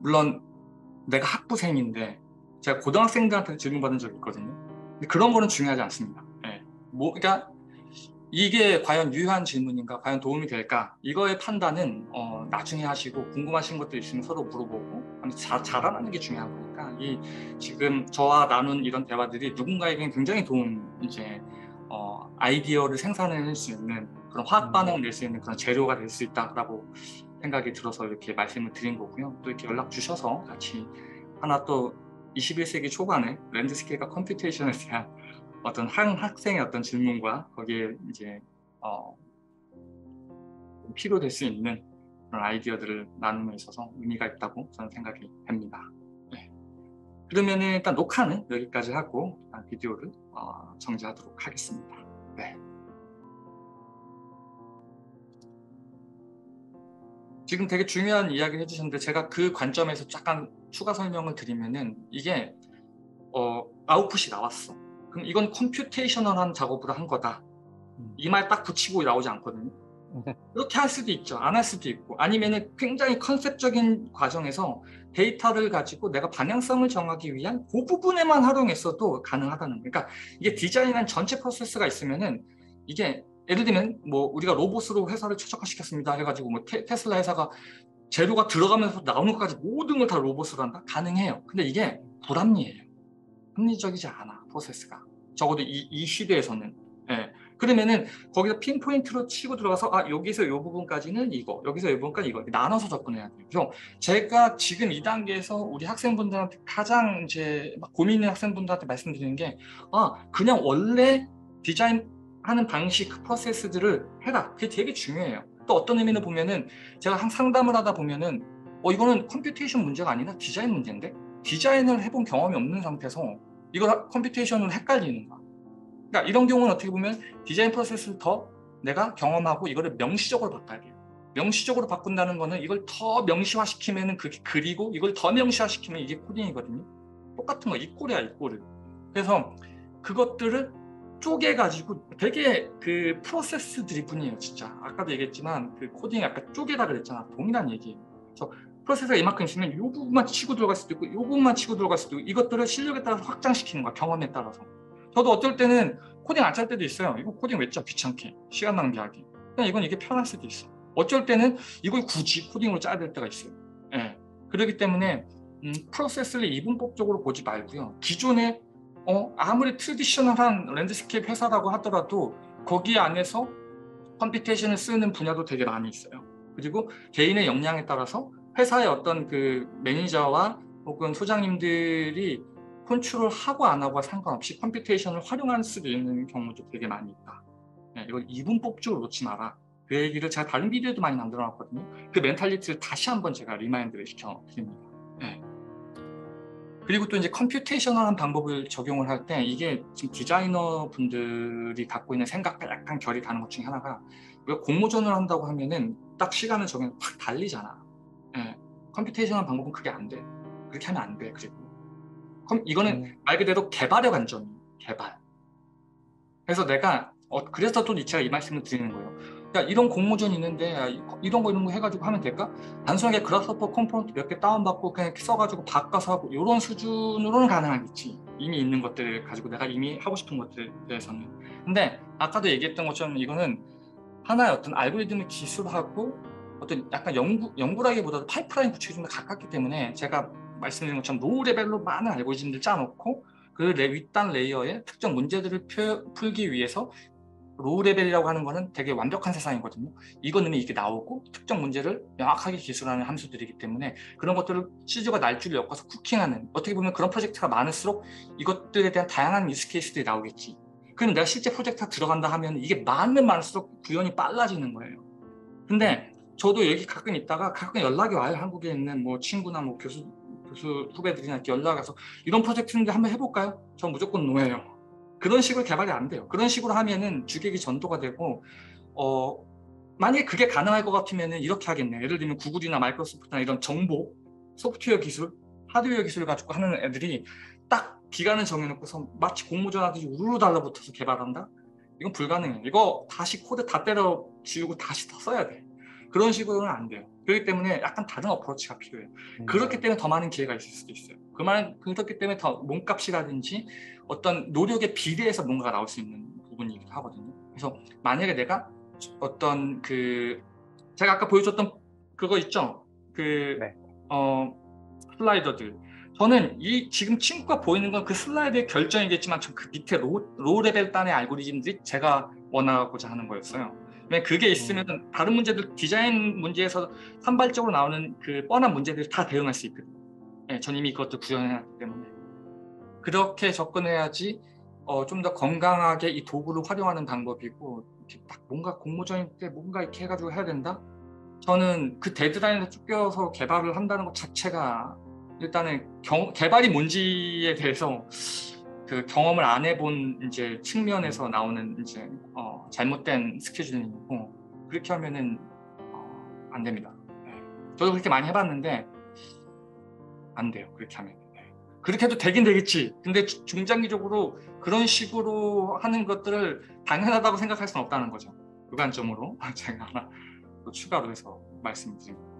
물론 내가 학부생인데 제가 고등학생들한테 질문받은 적이 있거든요. 근데 그런 거는 중요하지 않습니다. 예. 뭐, 그러니까 이게 과연 유효한 질문인가, 과연 도움이 될까, 이거의 판단은 어, 나중에 하시고 궁금하신 것도 있으면 서로 물어보고 자, 자라나는 게 중요한 거니까 이 지금 저와 나눈 이런 대화들이 누군가에겐 굉장히 도움 이제 어, 아이디어를 생산해낼 수 있는 그런 화학 반응을 낼 수 있는 그런 재료가 될 수 있다라고 생각이 들어서 이렇게 말씀을 드린 거고요. 또 이렇게 연락 주셔서 같이 하나 또 이십일 세기 초반에 랜드스케이프와 컴퓨테이션에 대한 어떤 한 학생의 어떤 질문과 거기에 이제 어, 필요될 수 있는 그런 아이디어들을 나눔에 있어서 의미가 있다고 저는 생각이 됩니다. 네. 그러면 일단 녹화는 여기까지 하고 비디오를 어, 정지하도록 하겠습니다. 네. 지금 되게 중요한 이야기를 해주셨는데 제가 그 관점에서 잠깐 추가 설명을 드리면은 이게 어, 아웃풋이 나왔어. 그럼 이건 컴퓨테이셔널한 작업을 한 거다. 이 말 딱 붙이고 나오지 않거든요. 그렇게 할 수도 있죠. 안 할 수도 있고 아니면은 굉장히 컨셉적인 과정에서 데이터를 가지고 내가 방향성을 정하기 위한 그 부분에만 활용했어도 가능하다는 거예요. 그러니까 이게 디자인한 전체 프로세스가 있으면은 이게 예를 들면 뭐 우리가 로봇으로 회사를 최적화시켰습니다 해가지고 뭐 테, 테슬라 회사가 재료가 들어가면서 나오는 것까지 모든 걸 다 로봇으로 한다? 가능해요. 근데 이게 불합리해요. 합리적이지 않아 프로세스가. 적어도 이, 이 시대에서는. 예. 그러면은 거기서 핀포인트로 치고 들어가서 아 여기서 이 부분까지는 이거, 여기서 이 부분까지 이거 나눠서 접근해야 돼요. 그래서 제가 지금 이 단계에서 우리 학생분들한테 가장 이제 막 고민있는 학생분들한테 말씀드리는 게 아 그냥 원래 디자인하는 방식 프로세스들을 해라. 그게 되게 중요해요. 또 어떤 의미로 보면은 제가 한 상담을 하다 보면은 어 이거는 컴퓨테이션 문제가 아니라 디자인 문제인데 디자인을 해본 경험이 없는 상태에서 이걸 컴퓨테이션으로 헷갈리는 거야. 그러니까 이런 경우는 어떻게 보면 디자인 프로세스를 더 내가 경험하고 이거를 명시적으로 바꿔야 돼요. 명시적으로 바꾼다는 거는 이걸 더 명시화시키면은 그게 글이고 이걸 더 명시화시키면 이게 코딩이거든요. 똑같은 거, 이 꼴이야, 이 꼴을. 그래서 그것들을 쪼개가지고 되게 그 프로세스 드리븐이에요, 진짜. 아까도 얘기했지만 그 코딩 약간 쪼개다 그랬잖아. 동일한 얘기예요. 그래서 프로세스가 이만큼 있으면 이 부분만 치고 들어갈 수도 있고 이 부분만 치고 들어갈 수도 있고 이것들을 실력에 따라서 확장시키는 거야, 경험에 따라서. 저도 어떨 때는 코딩 안 짤 때도 있어요. 이거 코딩 왜 짜? 귀찮게. 시간 낭비하기. 그냥 이건 이게 편할 수도 있어. 어쩔 때는 이걸 굳이 코딩으로 짜야 될 때가 있어요. 예. 그렇기 때문에 음, 프로세스를 이분법적으로 보지 말고요. 기존에 어, 아무리 트래디셔널한 랜드스케이프 회사라고 하더라도 거기 안에서 컴퓨테이션을 쓰는 분야도 되게 많이 있어요. 그리고 개인의 역량에 따라서 회사의 어떤 그 매니저와 혹은 소장님들이 컨트롤하고 안 하고와 상관없이 컴퓨테이션을 활용할 수도 있는 경우도 되게 많이 있다. 네, 이걸 이분법적으로 놓지 마라. 그 얘기를 제가 다른 비디오도 많이 만들어 놨거든요. 그 멘탈리티를 다시 한번 제가 리마인드를 시켜드립니다. 네. 그리고 또 이제 컴퓨테이셔널한 방법을 적용을 할 때 이게 지금 디자이너 분들이 갖고 있는 생각과 약간 결이 다른 것 중에 하나가 우리가 공모전을 한다고 하면은 딱 시간을 정해서 확 달리잖아. 네. 컴퓨테이셔널한 방법은 그게 안 돼. 그렇게 하면 안 돼. 그리고 그럼 이거는 음. 말 그대로 개발의 관점이에요. 개발. 그래서 내가 어, 그래서 또 제가 이 말씀을 드리는 거예요. 야 이런 공모전이 있는데 야, 이런 거 이런 거 해가지고 하면 될까? 단순하게 그라스호퍼 컴포넌트 몇 개 다운받고 그냥 써가지고 바꿔서 하고 이런 수준으로는 가능하겠지. 이미 있는 것들을 가지고 내가 이미 하고 싶은 것들에 대해서는. 근데 아까도 얘기했던 것처럼 이거는 하나의 어떤 알고리즘의 기술하고 어떤 약간 연구, 연구라기보다도 파이프라인 구축이 좀 더 가깝기 때문에 제가 말씀드린 것처럼 로우 레벨로 많은 알고리즘들 짜놓고 그 윗단 레이어에 특정 문제들을 표, 풀기 위해서 로우 레벨이라고 하는 거는 되게 완벽한 세상이거든요. 이거는 이게 나오고 특정 문제를 명확하게 기술하는 함수들이기 때문에 그런 것들을 시즈가 날줄을 엮어서 쿠킹하는 어떻게 보면 그런 프로젝트가 많을수록 이것들에 대한 다양한 유스 케이스들이 나오겠지. 그럼 내가 실제 프로젝트가 들어간다 하면 이게 많으면 많을수록 구현이 빨라지는 거예요. 근데 저도 여기 가끔 있다가 가끔 연락이 와요. 한국에 있는 뭐 친구나 뭐 교수 교수 후배들이나 이렇게 연락 와서 이런 프로젝트인데 한번 해볼까요? 전 무조건 노예요. 그런 식으로 개발이 안 돼요. 그런 식으로 하면은 주객이 전도가 되고 어 만약에 그게 가능할 것 같으면은 이렇게 하겠네요. 예를 들면 구글이나 마이크로소프트나 이런 정보, 소프트웨어 기술, 하드웨어 기술을 가지고 하는 애들이 딱 기간을 정해놓고서 마치 공모전 하듯이 우르르 달라붙어서 개발한다? 이건 불가능해요. 이거 다시 코드 다 때려 지우고 다시 다 써야 돼. 그런 식으로는 안 돼요. 그렇기 때문에 약간 다른 어프로치가 필요해요. 음. 그렇기 때문에 더 많은 기회가 있을 수도 있어요. 그 말, 그렇기 때문에 더 몸값이라든지 어떤 노력에 비례해서 뭔가가 나올 수 있는 부분이기도 하거든요. 그래서 만약에 내가 어떤 그 제가 아까 보여줬던 그거 있죠? 그 네. 어, 슬라이더들. 저는 이 지금 친구가 보이는 건 그 슬라이드의 결정이겠지만 전 그 밑에 로, 로 레벨 단의 알고리즘들이 제가 원하고자 하는 거였어요. 왜냐면 그게 있으면 음. 다른 문제들, 디자인 문제에서 산발적으로 나오는 그 뻔한 문제들을 다 대응할 수 있거든요. 네, 전 이미 그것도 구현해놨기 때문에. 그렇게 접근해야지 어, 좀 더 건강하게 이 도구를 활용하는 방법이고, 이렇게 딱 뭔가 공모전일 때 뭔가 이렇게 해가지고 해야 된다? 저는 그 데드라인에 쫓겨서 개발을 한다는 것 자체가 일단은 경, 개발이 뭔지에 대해서 그 경험을 안 해본 이제 측면에서 나오는 이제 어, 잘못된 스케줄링이고, 그렇게 하면은 어, 안 됩니다. 네. 저도 그렇게 많이 해봤는데 안 돼요. 그렇게 하면. 네. 그렇게 해도 되긴 되겠지. 근데 주- 중장기적으로 그런 식으로 하는 것들을 당연하다고 생각할 수는 없다는 거죠. 그 관점으로 제가 하나 또 추가로 해서 말씀드립니다.